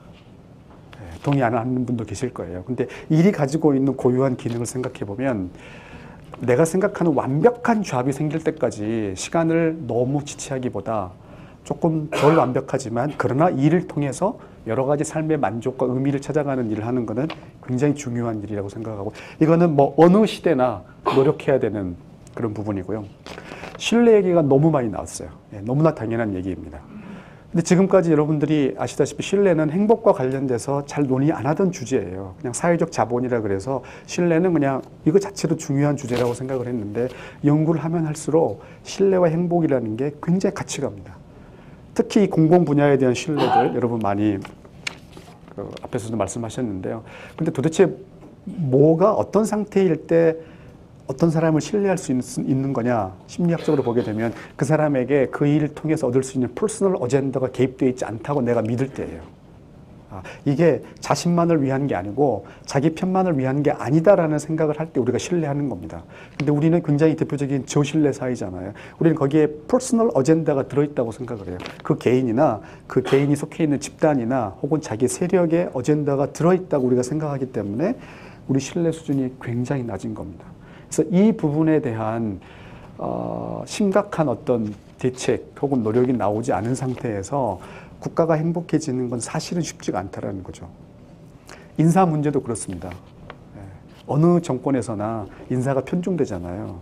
예. 동의 안 하는 분도 계실 거예요. 근데 일이 가지고 있는 고유한 기능을 생각해 보면 내가 생각하는 완벽한 잡이 생길 때까지 시간을 너무 지체하기보다 조금 덜 완벽하지만 그러나 일을 통해서 여러 가지 삶의 만족과 의미를 찾아가는 일을 하는 것은 굉장히 중요한 일이라고 생각하고, 이거는 뭐 어느 시대나 노력해야 되는 그런 부분이고요. 신뢰 얘기가 너무 많이 나왔어요. 예, 너무나 당연한 얘기입니다. 근데 지금까지 여러분들이 아시다시피 신뢰는 행복과 관련돼서 잘 논의 안 하던 주제예요. 그냥 사회적 자본이라 그래서 신뢰는 그냥 이거 자체도 중요한 주제라고 생각을 했는데 연구를 하면 할수록 신뢰와 행복이라는 게 굉장히 같이 갑니다. 특히 공공 분야에 대한 신뢰들 여러분 많이 그 앞에서도 말씀하셨는데요. 근데 도대체 뭐가 어떤 상태일 때 어떤 사람을 신뢰할 수 있는 거냐, 심리학적으로 보게 되면 그 사람에게 그 일을 통해서 얻을 수 있는 퍼스널 어젠더가 개입되어 있지 않다고 내가 믿을 때예요. 아, 이게 자신만을 위한 게 아니고 자기 편만을 위한 게 아니다라는 생각을 할 때 우리가 신뢰하는 겁니다. 근데 우리는 굉장히 대표적인 저신뢰 사회잖아요. 우리는 거기에 퍼스널 어젠다가 들어있다고 생각을 해요. 그 개인이나 그 개인이 속해 있는 집단이나 혹은 자기 세력의 어젠다가 들어있다고 우리가 생각하기 때문에 우리 신뢰 수준이 굉장히 낮은 겁니다. 그래서 이 부분에 대한 어, 심각한 어떤 대책 혹은 노력이 나오지 않은 상태에서 국가가 행복해지는 건 사실은 쉽지가 않다라는 거죠. 인사 문제도 그렇습니다. 예. 어느 정권에서나 인사가 편중되잖아요.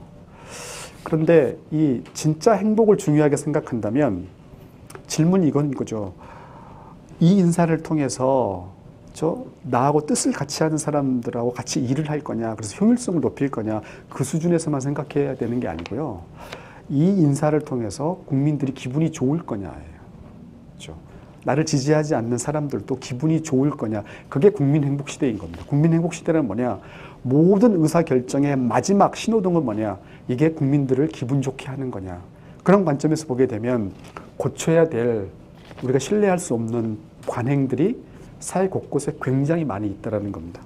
그런데 이 진짜 행복을 중요하게 생각한다면 질문이 이건 거죠. 이 인사를 통해서 저 나하고 뜻을 같이 하는 사람들하고 같이 일을 할 거냐, 그래서 효율성을 높일 거냐, 그 수준에서만 생각해야 되는 게 아니고요. 이 인사를 통해서 국민들이 기분이 좋을 거냐예요. 그렇죠? 나를 지지하지 않는 사람들도 기분이 좋을 거냐, 그게 국민 행복 시대인 겁니다. 국민 행복 시대는 뭐냐? 모든 의사 결정의 마지막 신호등은 뭐냐? 이게 국민들을 기분 좋게 하는 거냐? 그런 관점에서 보게 되면 고쳐야 될 우리가 신뢰할 수 없는 관행들이 사회 곳곳에 굉장히 많이 있다는 겁니다.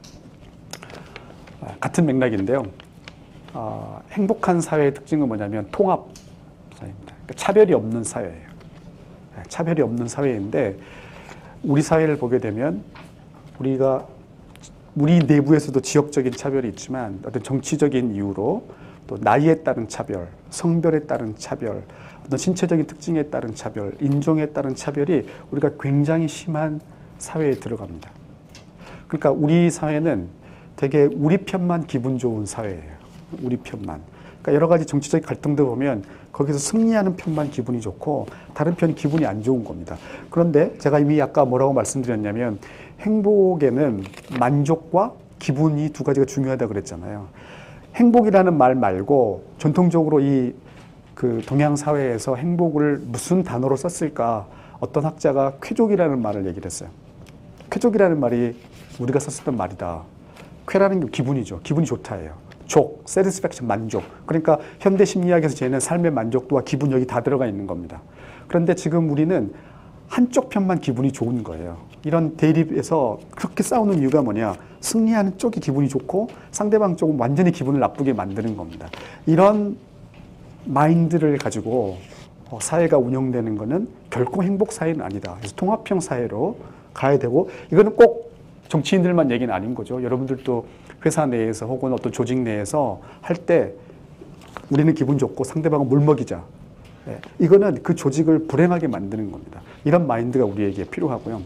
같은 맥락인데요. 어, 행복한 사회의 특징은 뭐냐면 통합 사회입니다. 그러니까 차별이 없는 사회예요. 차별이 없는 사회인데 우리 사회를 보게 되면 우리가 우리 내부에서도 지역적인 차별이 있지만 어떤 정치적인 이유로 또 나이에 따른 차별, 성별에 따른 차별, 어떤 신체적인 특징에 따른 차별, 인종에 따른 차별이 우리가 굉장히 심한 사회에 들어갑니다. 그러니까 우리 사회는 되게 우리 편만 기분 좋은 사회예요. 우리 편만. 그러니까 여러 가지 정치적 갈등도 보면 거기서 승리하는 편만 기분이 좋고 다른 편 기분이 안 좋은 겁니다. 그런데 제가 이미 아까 뭐라고 말씀드렸냐면 행복에는 만족과 기분이 두 가지가 중요하다고 그랬잖아요. 행복이라는 말 말고 전통적으로 이 그 동양 사회에서 행복을 무슨 단어로 썼을까? 어떤 학자가 쾌족이라는 말을 얘기를 했어요. 쾌족이라는 말이 우리가 썼었던 말이다. 쾌라는 게 기분이죠. 기분이 좋다예요. 족, satisfaction, 만족. 그러니까 현대 심리학에서 쟤는 삶의 만족도와 기분 여기 다 들어가 있는 겁니다. 그런데 지금 우리는 한쪽 편만 기분이 좋은 거예요. 이런 대립에서 그렇게 싸우는 이유가 뭐냐? 승리하는 쪽이 기분이 좋고 상대방 쪽은 완전히 기분을 나쁘게 만드는 겁니다. 이런 마인드를 가지고 사회가 운영되는 것은 결코 행복 사회는 아니다. 그래서 통합형 사회로 가야 되고 이거는 꼭 정치인들만 얘기는 아닌 거죠. 여러분들도 회사 내에서 혹은 어떤 조직 내에서 할 때 우리는 기분 좋고 상대방은 물 먹이자. 네. 이거는 그 조직을 불행하게 만드는 겁니다. 이런 마인드가 우리에게 필요하고요.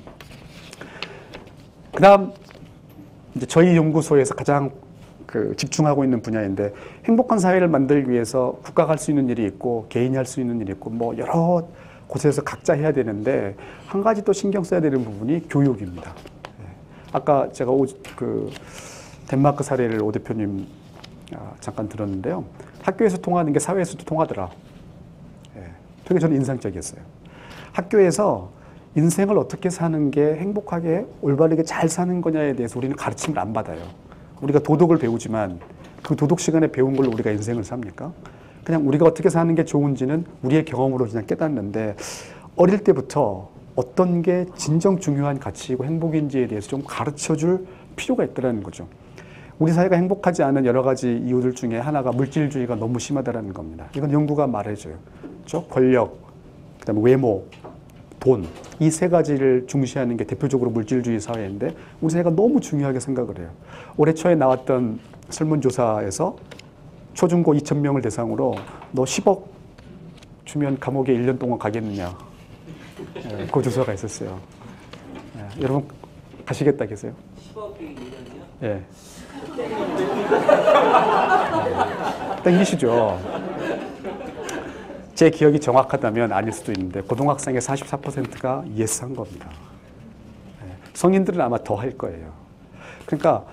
그 다음, 이제 저희 연구소에서 가장 그 집중하고 있는 분야인데 행복한 사회를 만들기 위해서 국가가 할 수 있는 일이 있고 개인이 할 수 있는 일이 있고 뭐 여러 곳에서 각자 해야 되는데 한 가지 또 신경 써야 되는 부분이 교육입니다. 네. 아까 제가 오, 그 덴마크 사례를 오 대표님 아, 잠깐 들었는데요. 학교에서 통하는 게 사회에서도 통하더라. 예, 되게 저는 인상적이었어요. 학교에서 인생을 어떻게 사는 게 행복하게 올바르게 잘 사는 거냐에 대해서 우리는 가르침을 안 받아요. 우리가 도덕을 배우지만 그 도덕 시간에 배운 걸로 우리가 인생을 삽니까? 그냥 우리가 어떻게 사는 게 좋은지는 우리의 경험으로 그냥 깨닫는데 어릴 때부터 어떤 게 진정 중요한 가치이고 행복인지에 대해서 좀 가르쳐줄 필요가 있다는 거죠. 우리 사회가 행복하지 않은 여러 가지 이유들 중에 하나가 물질주의가 너무 심하다는 겁니다. 이건 연구가 말해줘요. 그렇죠? 권력, 그다음에 외모, 돈, 이 세 가지를 중시하는 게 대표적으로 물질주의 사회인데 우리 사회가 너무 중요하게 생각을 해요. 올해 초에 나왔던 설문조사에서 초중고 이천 명을 대상으로 너 십억 주면 감옥에 일 년 동안 가겠느냐. 예, 그 조사가 있었어요. 예, 여러분 가시겠다 계세요? 십억이 일 년이요? 예. 땡기시죠. 제 기억이 정확하다면 아닐 수도 있는데 고등학생의 사십사 퍼센트가 예스한 겁니다. 성인들은 아마 더 할 거예요. 그러니까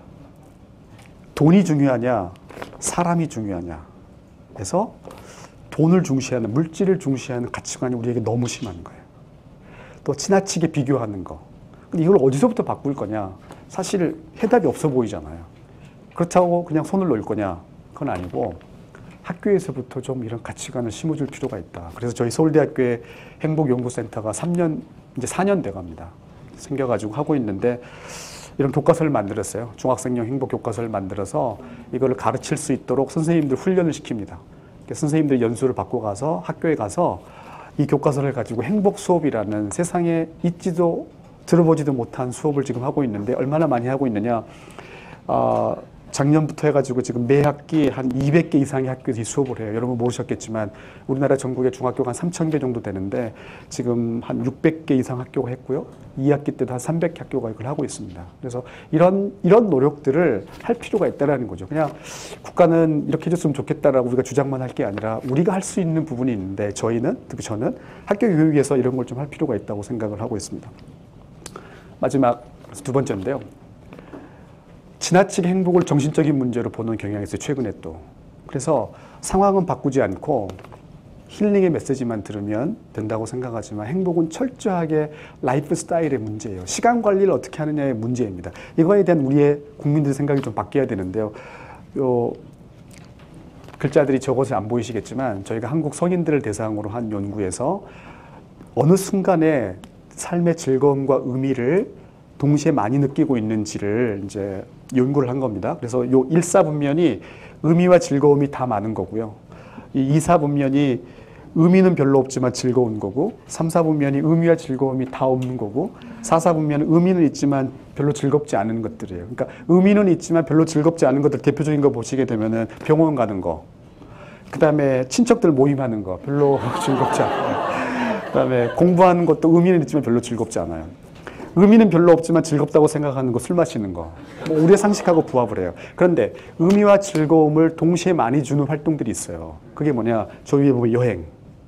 돈이 중요하냐 사람이 중요하냐 해서 돈을 중시하는 물질을 중시하는 가치관이 우리에게 너무 심한 거예요. 또 지나치게 비교하는 거. 근데 이걸 어디서부터 바꿀 거냐? 사실 해답이 없어 보이잖아요. 그렇다고 그냥 손을 놓을 거냐? 그건 아니고 학교에서부터 좀 이런 가치관을 심어줄 필요가 있다. 그래서 저희 서울대학교의 행복연구센터가 삼 년, 이제 사 년 돼갑니다. 생겨가지고 하고 있는데 이런 교과서를 만들었어요. 중학생용 행복 교과서를 만들어서 이거를 가르칠 수 있도록 선생님들 훈련을 시킵니다. 선생님들 연수를 받고 가서 학교에 가서 이 교과서를 가지고 행복 수업이라는 세상에 있지도 들어보지도 못한 수업을 지금 하고 있는데 얼마나 많이 하고 있느냐. 어, 작년부터 해가지고 지금 매 학기 한 이백 개 이상의 학교에서 이 수업을 해요. 여러분 모르셨겠지만 우리나라 전국에 중학교가 한 삼천 개 정도 되는데 지금 한 육백 개 이상 학교가 했고요. 이 학기 때도 한 삼백 개 학교가 이걸 하고 있습니다. 그래서 이런 이런 노력들을 할 필요가 있다는 거죠. 그냥 국가는 이렇게 해줬으면 좋겠다라고 우리가 주장만 할 게 아니라 우리가 할 수 있는 부분이 있는데 저희는, 특히 저는 학교 교육에서 이런 걸 좀 할 필요가 있다고 생각을 하고 있습니다. 마지막 두 번째인데요. 지나치게 행복을 정신적인 문제로 보는 경향이 있어요. 최근에 또. 그래서 상황은 바꾸지 않고 힐링의 메시지만 들으면 된다고 생각하지만 행복은 철저하게 라이프 스타일의 문제예요. 시간 관리를 어떻게 하느냐의 문제입니다. 이거에 대한 우리의 국민들의 생각이 좀 바뀌어야 되는데요. 요 글자들이 적어서 안 보이시겠지만 저희가 한국 성인들을 대상으로 한 연구에서 어느 순간에 삶의 즐거움과 의미를 동시에 많이 느끼고 있는지를 이제 연구를 한 겁니다. 그래서 요 일사분면이 의미와 즐거움이 다 많은 거고요. 이 이사분면이 의미는 별로 없지만 즐거운 거고, 삼, 사분면이 의미와 즐거움이 다 없는 거고, 사, 사분면은 의미는 있지만 별로 즐겁지 않은 것들이에요. 그러니까 의미는 있지만 별로 즐겁지 않은 것들 대표적인 거 보시게 되면은 병원 가는 거, 그 다음에 친척들 모임하는 거 별로 즐겁지 않아요. 그 다음에 공부하는 것도 의미는 있지만 별로 즐겁지 않아요. 의미는 별로 없지만 즐겁다고 생각하는 거, 술 마시는 거. 뭐 우리의 상식하고 부합을 해요. 그런데 의미와 즐거움을 동시에 많이 주는 활동들이 있어요. 그게 뭐냐? 저 위에 보면 여행,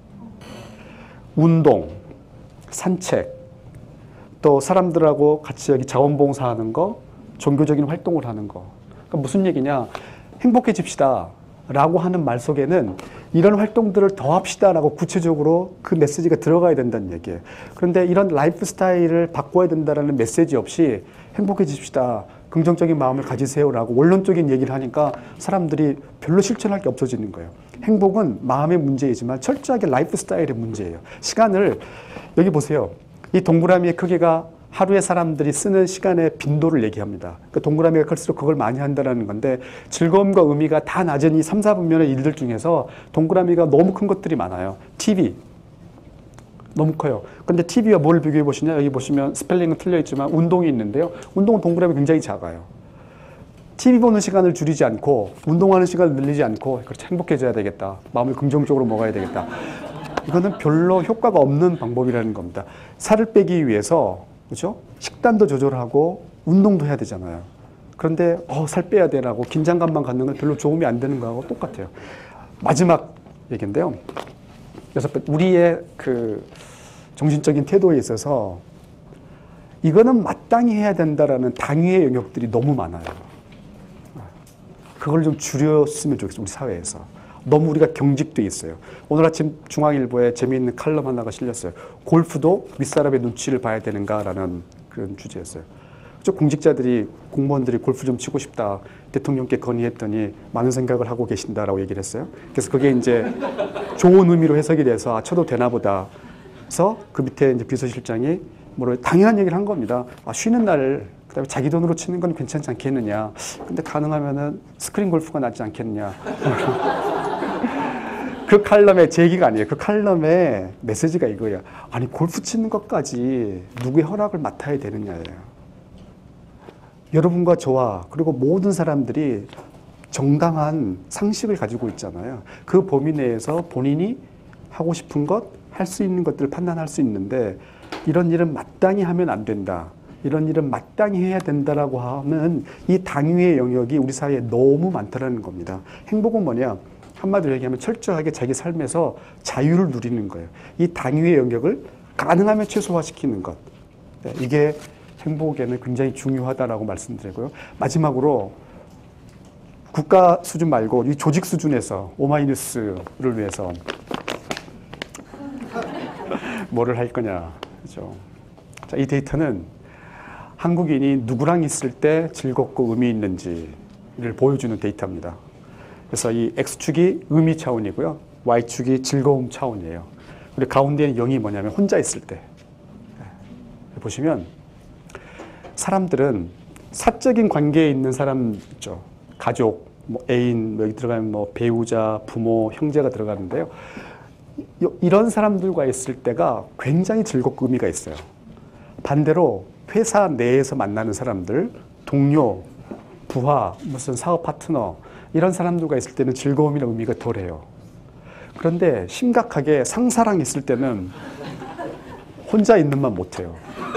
운동, 산책, 또 사람들하고 같이 여기 자원봉사하는 거, 종교적인 활동을 하는 거. 그러니까 무슨 얘기냐? 행복해집시다 라고 하는 말 속에는 이런 활동들을 더 합시다라고 구체적으로 그 메시지가 들어가야 된다는 얘기예요. 그런데 이런 라이프 스타일을 바꿔야 된다는 메시지 없이 행복해집시다, 긍정적인 마음을 가지세요라고 원론적인 얘기를 하니까 사람들이 별로 실천할 게 없어지는 거예요. 행복은 마음의 문제이지만 철저하게 라이프 스타일의 문제예요. 시간을, 여기 보세요. 이 동그라미의 크기가 하루에 사람들이 쓰는 시간의 빈도를 얘기합니다. 그러니까 동그라미가 클수록 그걸 많이 한다는 건데, 즐거움과 의미가 다 낮은 이 삼, 사분면의 일들 중에서 동그라미가 너무 큰 것들이 많아요. 티비 너무 커요. 근데 티비와 뭘 비교해 보시냐? 여기 보시면 스펠링은 틀려 있지만 운동이 있는데요. 운동은 동그라미 굉장히 작아요. 티비 보는 시간을 줄이지 않고 운동하는 시간을 늘리지 않고, 그렇지, 행복해져야 되겠다, 마음을 긍정적으로 먹어야 되겠다, 이거는 별로 효과가 없는 방법이라는 겁니다. 살을 빼기 위해서, 그렇죠? 식단도 조절하고 운동도 해야 되잖아요. 그런데 어, 살 빼야 되라고 긴장감만 갖는 건 별로 도움이 안 되는 거하고 똑같아요. 마지막 얘기인데요. 여섯 번, 우리의 그 정신적인 태도에 있어서 이거는 마땅히 해야 된다라는 당위의 영역들이 너무 많아요. 그걸 좀 줄였으면 좋겠어요, 우리 사회에서. 너무 우리가 경직돼 있어요. 오늘 아침 중앙일보에 재미있는 칼럼 하나가 실렸어요. 골프도 윗사람의 눈치를 봐야 되는가라는 그런 주제였어요. 공직자들이, 공무원들이 골프 좀 치고 싶다, 대통령께 건의했더니 많은 생각을 하고 계신다라고 얘기를 했어요. 그래서 그게 이제 좋은 의미로 해석이 돼서 아, 쳐도 되나 보다. 그래서 그 밑에 이제 비서실장이 뭐를 당연한 얘기를 한 겁니다. 아, 쉬는 날, 그다음에 자기 돈으로 치는 건 괜찮지 않겠느냐. 근데 가능하면은 스크린 골프가 낫지 않겠느냐. 그 칼럼의 제 얘기가 아니에요. 그 칼럼의 메시지가 이거예요. 아니, 골프 치는 것까지 누구의 허락을 맡아야 되느냐예요. 여러분과 저와 그리고 모든 사람들이 정당한 상식을 가지고 있잖아요. 그 범위 내에서 본인이 하고 싶은 것, 할 수 있는 것들을 판단할 수 있는데, 이런 일은 마땅히 하면 안 된다, 이런 일은 마땅히 해야 된다라고 하는 이 당위의 영역이 우리 사회에 너무 많다는 겁니다. 행복은 뭐냐? 한마디로 얘기하면 철저하게 자기 삶에서 자유를 누리는 거예요. 이 당위의 영역을 가능하면 최소화시키는 것. 이게 행복에는 굉장히 중요하다라고 말씀드리고요. 마지막으로 국가 수준 말고 이 조직 수준에서 오마이뉴스를 위해서 뭐를 할 거냐. 그렇죠? 자, 이 데이터는 한국인이 누구랑 있을 때 즐겁고 의미 있는지를 보여주는 데이터입니다. 그래서 이 X축이 의미 차원이고요. Y축이 즐거움 차원이에요. 그리고 가운데는 영이 뭐냐면 혼자 있을 때. 보시면 사람들은 사적인 관계에 있는 사람 있죠. 가족, 뭐 애인, 여기 들어가면 뭐 배우자, 부모, 형제가 들어가는데요. 이런 사람들과 있을 때가 굉장히 즐겁고 의미가 있어요. 반대로 회사 내에서 만나는 사람들, 동료, 부하, 무슨 사업 파트너, 이런 사람들과 있을 때는 즐거움이나 의미가 덜해요. 그런데 심각하게 상사랑 있을 때는 혼자 있는 만 못해요.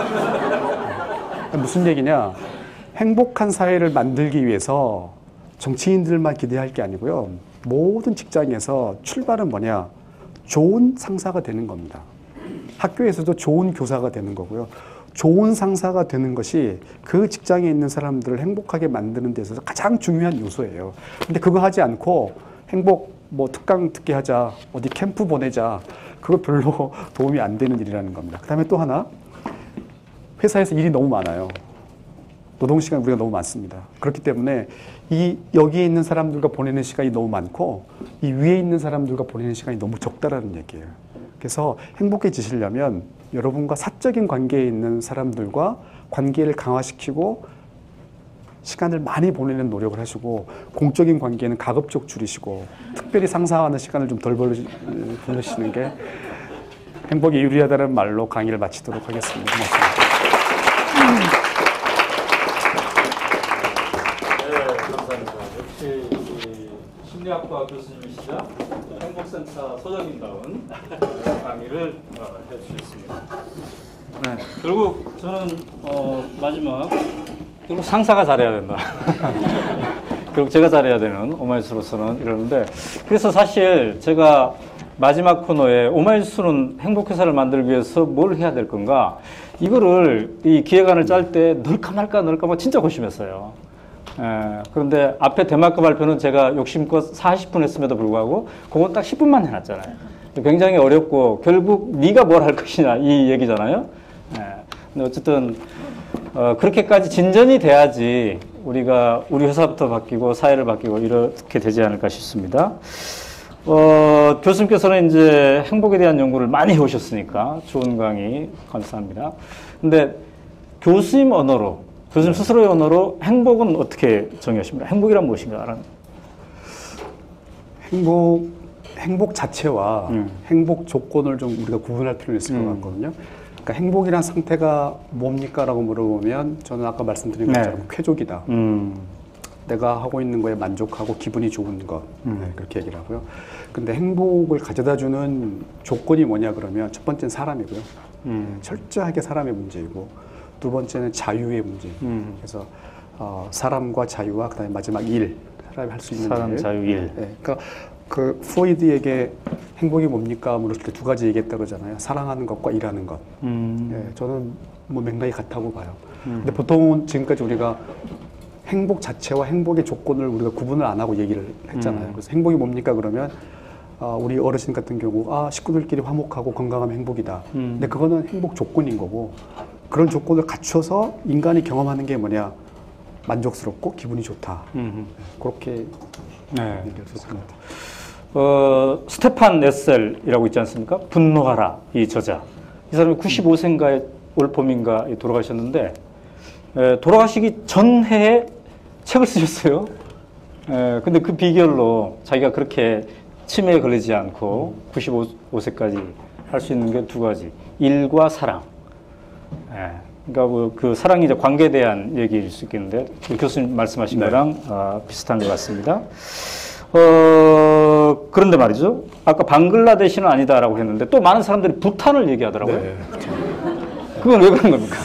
무슨 얘기냐? 행복한 사회를 만들기 위해서 정치인들만 기대할 게 아니고요. 모든 직장에서 출발은 뭐냐? 좋은 상사가 되는 겁니다. 학교에서도 좋은 교사가 되는 거고요. 좋은 상사가 되는 것이 그 직장에 있는 사람들을 행복하게 만드는 데 있어서 가장 중요한 요소예요. 근데 그거 하지 않고 행복, 뭐 특강 듣게 하자, 어디 캠프 보내자, 그거 별로 도움이 안 되는 일이라는 겁니다. 그 다음에 또 하나, 회사에서 일이 너무 많아요. 노동시간 우리가 너무 많습니다. 그렇기 때문에 이 여기에 있는 사람들과 보내는 시간이 너무 많고 이 위에 있는 사람들과 보내는 시간이 너무 적다라는 얘기예요. 그래서 행복해지시려면 여러분과 사적인 관계에 있는 사람들과 관계를 강화시키고 시간을 많이 보내는 노력을 하시고 공적인 관계는 가급적 줄이시고 특별히 상사와는 시간을 좀 덜 보내시는 게 행복에 유리하다는 말로 강의를 마치도록 하겠습니다. 고맙습니다. 네, 감사합니다. 역시 심리학과 교수님이시자 행복센터 소장님다운 강의를 어, 해주셨습니다. 네, 결국 저는 어, 마지막 결국 상사가 잘해야 된다. 결국 제가 잘해야 되는 오마이뉴스로서는 이러는데, 그래서 사실 제가 마지막 코너에 오마이뉴스는 행복회사를 만들기 위해서 뭘 해야 될 건가, 이거를 이 기획안을 짤 때 넣을까 말까 넣을까 막 진짜 고심했어요. 예, 그런데 앞에 대마크 발표는 제가 욕심껏 사십 분 했음에도 불구하고 그건 딱 십 분만 해놨잖아요. 굉장히 어렵고 결국 네가 뭘 할 것이냐 이 얘기잖아요. 예, 근데 어쨌든 어, 그렇게까지 진전이 돼야지 우리가 우리 회사부터 바뀌고 사회를 바뀌고 이렇게 되지 않을까 싶습니다. 어, 교수님께서는 이제 행복에 대한 연구를 많이 해오셨으니까 좋은 강의 감사합니다. 근데 교수님 언어로, 교수님 스스로의 언어로 행복은 어떻게 정의하십니까? 행복이란 무엇인가? 행복, 행복 자체와 음. 행복 조건을 좀 우리가 구분할 필요는 있을 것 같거든요. 그러니까 행복이란 상태가 뭡니까? 라고 물어보면 저는 아까 말씀드린 것처럼 네. 쾌족이다. 음. 내가 하고 있는 거에 만족하고 기분이 좋은 것. 음. 네, 그렇게 얘기를 하고요. 근데 행복을 가져다주는 조건이 뭐냐 그러면 첫 번째는 사람이고요. 음. 철저하게 사람의 문제이고 두 번째는 자유의 문제. 음. 그래서 어, 사람과 자유와 그다음에 마지막 일. 사람이 할 수 있는 사람, 일. 자유, 일. 네, 그러니까 그 프로이드에게 행복이 뭡니까? 물었을 때 두 가지 얘기했다 그러잖아요. 사랑하는 것과 일하는 것. 음. 네, 저는 뭐 맥락이 같다고 봐요. 음. 근데 보통은 지금까지 우리가 행복 자체와 행복의 조건을 우리가 구분을 안 하고 얘기를 했잖아요. 음. 그래서 행복이 뭡니까? 그러면 어, 우리 어르신 같은 경우 아 식구들끼리 화목하고 건강하면 행복이다. 음. 근데 그거는 행복 조건인 거고 그런 조건을 갖춰서 인간이 경험하는 게 뭐냐? 만족스럽고 기분이 좋다. 음. 그렇게 네. 얘기할 수 있을 것 같아요. 어, 스테판 에셀이라고 있지 않습니까? 분노하라, 이 저자. 이 사람이 구십오 세인가에 올 봄인가 돌아가셨는데 에, 돌아가시기 전해에 책을 쓰셨어요. 에, 근데 그 비결로 자기가 그렇게 치매에 걸리지 않고 구십오 세까지 할 수 있는 게 두 가지. 일과 사랑. 에, 그러니까 뭐 그 사랑이 이제 관계에 대한 얘기일 수 있겠는데 그 교수님 말씀하신 네. 거랑 어, 비슷한 것 같습니다. 어, 그런데 말이죠. 아까 방글라데시는 아니다라고 했는데 또 많은 사람들이 부탄을 얘기하더라고요. 네. 그건 왜 그런 겁니까?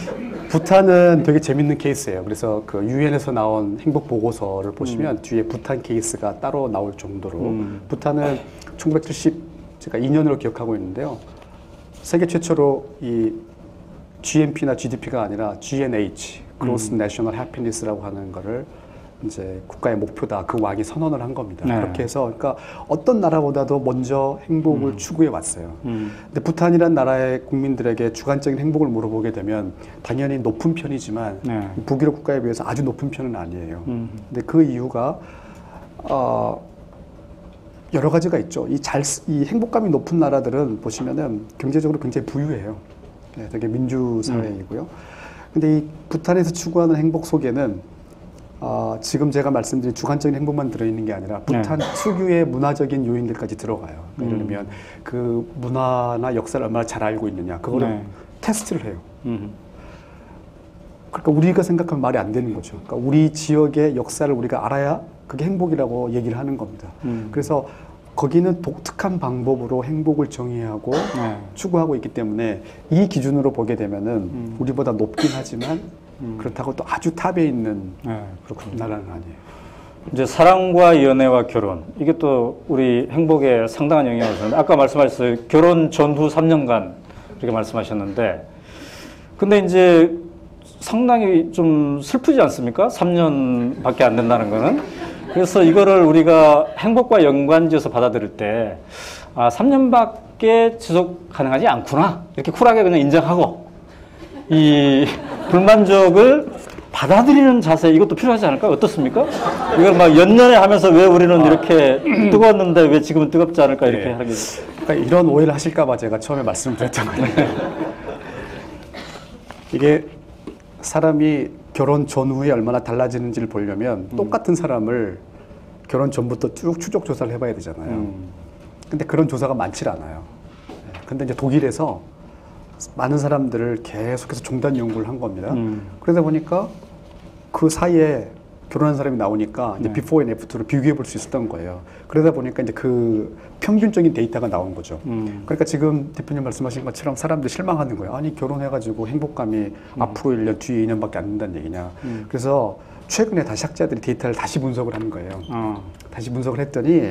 부탄은 되게 재밌는 케이스예요. 그래서 그 유엔에서 나온 행복 보고서를 보시면 음. 뒤에 부탄 케이스가 따로 나올 정도로 음. 부탄은 천구백칠십 제가 이 년으로 기억하고 있는데요. 세계 최초로 이 지엠피나 지디피가 아니라 지엔에이치, Gross 음. National Happiness라고 하는 거를 이제 국가의 목표다. 그 왕이 선언을 한 겁니다. 네. 그렇게 해서 그러니까 어떤 나라보다도 먼저 행복을 음. 추구해 왔어요. 음. 근데 부탄이란 나라의 국민들에게 주관적인 행복을 물어보게 되면 당연히 높은 편이지만 네. 북유럽 국가에 비해서 아주 높은 편은 아니에요. 음. 근데 그 이유가 어, 여러 가지가 있죠. 이 잘, 이 행복감이 높은 나라들은 보시면은 경제적으로 굉장히 부유해요. 네, 되게 민주 사회이고요. 음. 근데 이 부탄에서 추구하는 행복 속에는 어, 지금 제가 말씀드린 주관적인 행복만 들어있는 게 아니라 부탄 네. 특유의 문화적인 요인들까지 들어가요. 음. 예를 들면 그 문화나 역사를 얼마나 잘 알고 있느냐 그거를 네. 테스트를 해요. 음. 그러니까 우리가 생각하면 말이 안 되는 거죠. 그러니까 우리 지역의 역사를 우리가 알아야 그게 행복이라고 얘기를 하는 겁니다. 음. 그래서 거기는 독특한 방법으로 행복을 정의하고 네. 추구하고 있기 때문에 이 기준으로 보게 되면은 음. 우리보다 높긴 하지만 음. 그렇다고 또 아주 탑에 있는 네, 나라는 아니에요. 이제 사랑과 연애와 결혼 이게 또 우리 행복에 상당한 영향을 주는데 아까 말씀하셨어요. 결혼 전후 삼 년간 이렇게 말씀하셨는데 근데 이제 상당히 좀 슬프지 않습니까? 삼 년밖에 안 된다는 거는. 그래서 이거를 우리가 행복과 연관지어서 받아들일 때 아, 삼 년밖에 지속 가능하지 않구나 이렇게 쿨하게 그냥 인정하고 이 불만족을 받아들이는 자세 이것도 필요하지 않을까요? 어떻습니까? 이걸 막 연년에 하면서 왜 우리는 아. 이렇게 뜨거웠는데 왜 지금은 뜨겁지 않을까 이렇게 네. 하는 게 그러니까 이런 오해를 하실까 봐 제가 처음에 말씀드렸던 거예요. 이게 사람이 결혼 전후에 얼마나 달라지는지를 보려면 음. 똑같은 사람을 결혼 전부터 쭉 추적 조사를 해봐야 되잖아요. 음. 근데 그런 조사가 많지 않아요. 네. 근데 이제 독일에서 많은 사람들을 계속해서 종단 연구를 한 겁니다. 음. 그러다 보니까 그 사이에 결혼한 사람이 나오니까 이제 네. 비포 앤 애프터를 비교해 볼 수 있었던 거예요. 그러다 보니까 이제 그 평균적인 데이터가 나온 거죠. 음. 그러니까 지금 대표님 말씀하신 것처럼 사람들이 실망하는 거예요. 아니 결혼해가지고 행복감이 음. 앞으로 일 년, 뒤에 이 년밖에 안 된다는 얘기냐. 음. 그래서 최근에 다시 학자들이 데이터를 다시 분석을 한 거예요. 어. 다시 분석을 했더니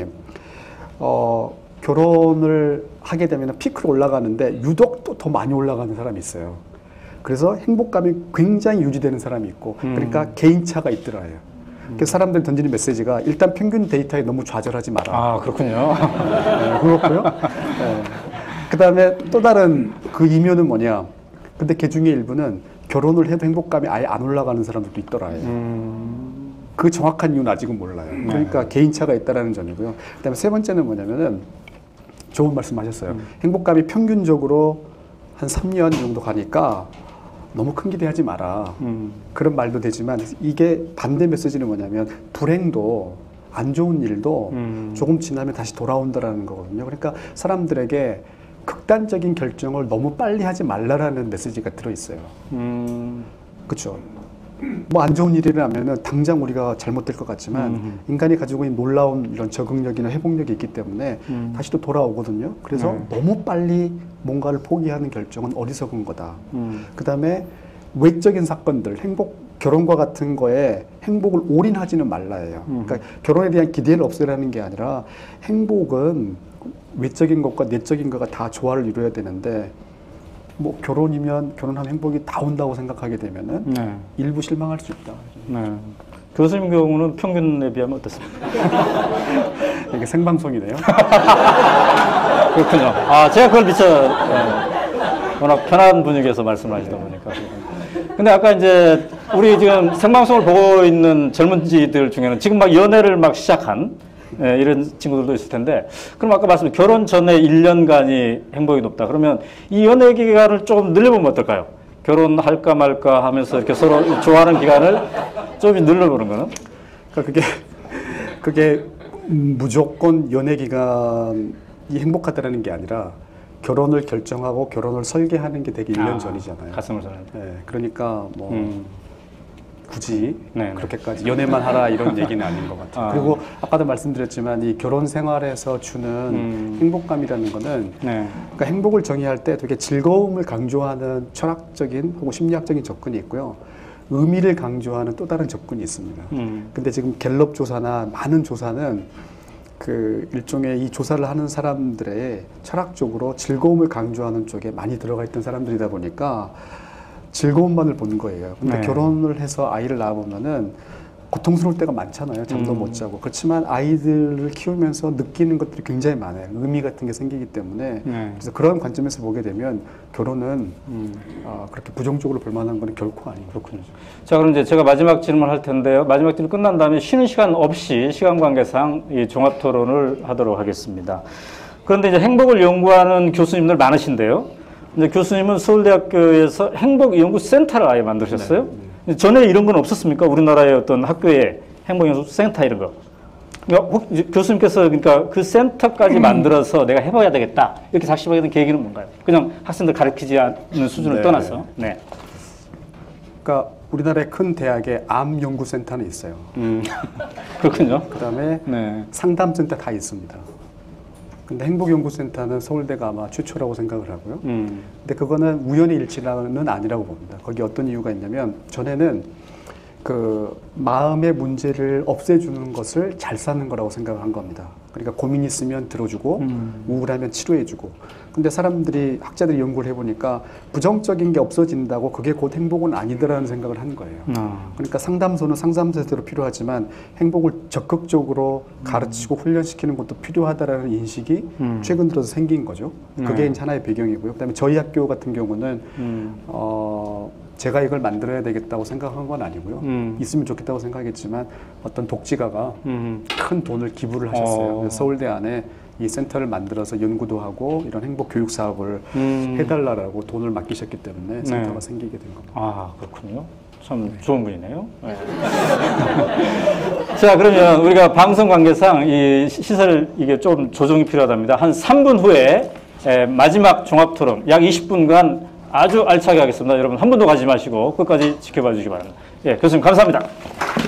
어, 결혼을 하게 되면 피크로 올라가는데 유독 또 더 많이 올라가는 사람이 있어요. 그래서 행복감이 굉장히 유지되는 사람이 있고, 음. 그러니까 개인차가 있더라요. 그래서 사람들이 던지는 메시지가 일단 평균 데이터에 너무 좌절하지 마라. 아, 그렇군요. 네, 그렇고요. 네. 그 다음에 또 다른 그 이면은 뭐냐. 근데 그 중에 일부는 결혼을 해도 행복감이 아예 안 올라가는 사람들도 있더라요. 음. 그 정확한 이유는 아직은 몰라요. 그러니까 개인차가 있다는 점이고요. 그 다음에 세 번째는 뭐냐면은 좋은 말씀 하셨어요. 음. 행복감이 평균적으로 한 삼 년 정도 가니까 너무 큰 기대하지 마라. 음. 그런 말도 되지만 이게 반대 메시지는 뭐냐면 불행도 안 좋은 일도 음. 조금 지나면 다시 돌아온다라는 거거든요. 그러니까 사람들에게 극단적인 결정을 너무 빨리 하지 말라라는 메시지가 들어있어요. 음. 그렇죠. 뭐 안 좋은 일이라면은 당장 우리가 잘못될 것 같지만 음. 인간이 가지고 있는 놀라운 이런 적응력이나 회복력이 있기 때문에 음. 다시 또 돌아오거든요. 그래서 네. 너무 빨리 뭔가를 포기하는 결정은 어리석은 거다. 음. 그 다음에 외적인 사건들, 행복, 결혼과 같은 거에 행복을 올인하지는 말라예요. 음. 그러니까 결혼에 대한 기대를 없애라는 게 아니라 행복은 외적인 것과 내적인 것과 다 조화를 이루어야 되는데 뭐 결혼이면 결혼하면 행복이 다 온다고 생각하게 되면은 네. 일부 실망할 수 있다. 네. 교수님 경우는 평균에 비하면 어떻습니까? 이게 생방송이네요. 그렇군요. 아, 제가 그걸 미처 예, 워낙 편한 분위기에서 말씀하시다 보니까. 근데 아까 이제 우리 지금 생방송을 보고 있는 젊은이들 중에는 지금 막 연애를 막 시작한 예, 이런 친구들도 있을 텐데, 그럼 아까 말씀 결혼 전에 일 년간이 행복이 높다. 그러면 이 연애 기간을 조금 늘려보면 어떨까요? 결혼할까 말까 하면서 이렇게 서로 좋아하는 기간을 좀 늘려보는 거는? 그러니까 그게 그게 무조건 연애 기간이 행복하다라는 게 아니라 결혼을 결정하고 결혼을 설계하는 게 되게 일 년 아, 전이잖아요. 가슴을 설레. 네, 그러니까 뭐 음. 굳이 네, 네. 그렇게까지 연애만 하라 이런 얘기는 아닌 것 같아요. 아. 그리고 아까도 말씀드렸지만 이 결혼 생활에서 주는 음. 행복감이라는 거는 네. 그러니까 행복을 정의할 때 되게 즐거움을 강조하는 철학적인 혹은 심리학적인 접근이 있고요. 의미를 강조하는 또 다른 접근이 있습니다. 음. 근데 지금 갤럽 조사나 많은 조사는 그 일종의 이 조사를 하는 사람들의 철학적으로 즐거움을 강조하는 쪽에 많이 들어가 있던 사람들이다 보니까 즐거움만을 본 거예요. 근데 네. 결혼을 해서 아이를 낳아보면은 고통스러울 때가 많잖아요. 잠도 음. 못 자고. 그렇지만 아이들을 키우면서 느끼는 것들이 굉장히 많아요. 의미 같은 게 생기기 때문에. 네. 그래서 그런 관점에서 보게 되면 결혼은 음. 아, 그렇게 부정적으로 볼 만한 건 결코 아니고. 그렇군요. 자, 그럼 이제 제가 마지막 질문 할 텐데요. 마지막 질문 끝난 다음에 쉬는 시간 없이 시간 관계상 이 종합 토론을 하도록 하겠습니다. 그런데 이제 행복을 연구하는 교수님들 많으신데요. 이제 교수님은 서울대학교에서 행복연구센터를 아예 만드셨어요. 네, 네. 전에 이런 건 없었습니까? 우리나라의 어떤 학교에 행복연구센터 이런 거. 그러니까 혹, 교수님께서 그러니까 그 센터까지 만들어서 내가 해봐야 되겠다 이렇게 작심하게 된 계기는 뭔가요? 그냥 학생들 가르치지 않는 수준을 네. 떠나서. 네. 그러니까 우리나라의 큰 대학에 암 연구센터는 있어요. 음. 그렇군요. 그다음에 네. 상담센터 다 있습니다. 근데 행복연구센터는 서울대가 아마 최초라고 생각을 하고요. 음. 근데 그거는 우연의 일치는 아니라고 봅니다. 거기 어떤 이유가 있냐면 전에는 그 마음의 문제를 없애주는 것을 잘 사는 거라고 생각을 한 겁니다. 그러니까 고민 있으면 들어주고 음. 우울하면 치료해주고. 근데 사람들이 학자들이 연구를 해보니까 부정적인 게 없어진다고 그게 곧 행복은 아니더라는 생각을 한 거예요. 아. 그러니까 상담소는 상담소대로 필요하지만 행복을 적극적으로 가르치고 훈련시키는 것도 필요하다라는 인식이 음. 최근 들어서 생긴 거죠. 그게 네. 이제 하나의 배경이고요. 그다음에 저희 학교 같은 경우는 음. 어, 제가 이걸 만들어야 되겠다고 생각한 건 아니고요. 음. 있으면 좋겠다고 생각했지만 어떤 독지가가 음. 큰 돈을 기부를 하셨어요. 어. 그래서 서울대 안에 이 센터를 만들어서 연구도 하고 이런 행복 교육 사업을 음. 해달라고 돈을 맡기셨기 때문에 네. 센터가 생기게 된 겁니다. 아, 그렇군요. 참 좋은 분이네요. 네. 자, 그러면 우리가 방송 관계상 이 시설 이게 좀 조정이 필요하답니다. 한 삼 분 후에 에, 마지막 종합 토론 약 이십 분간 아주 알차게 하겠습니다. 여러분 한 분도 가지 마시고 끝까지 지켜봐 주시기 바랍니다. 예, 교수님 감사합니다.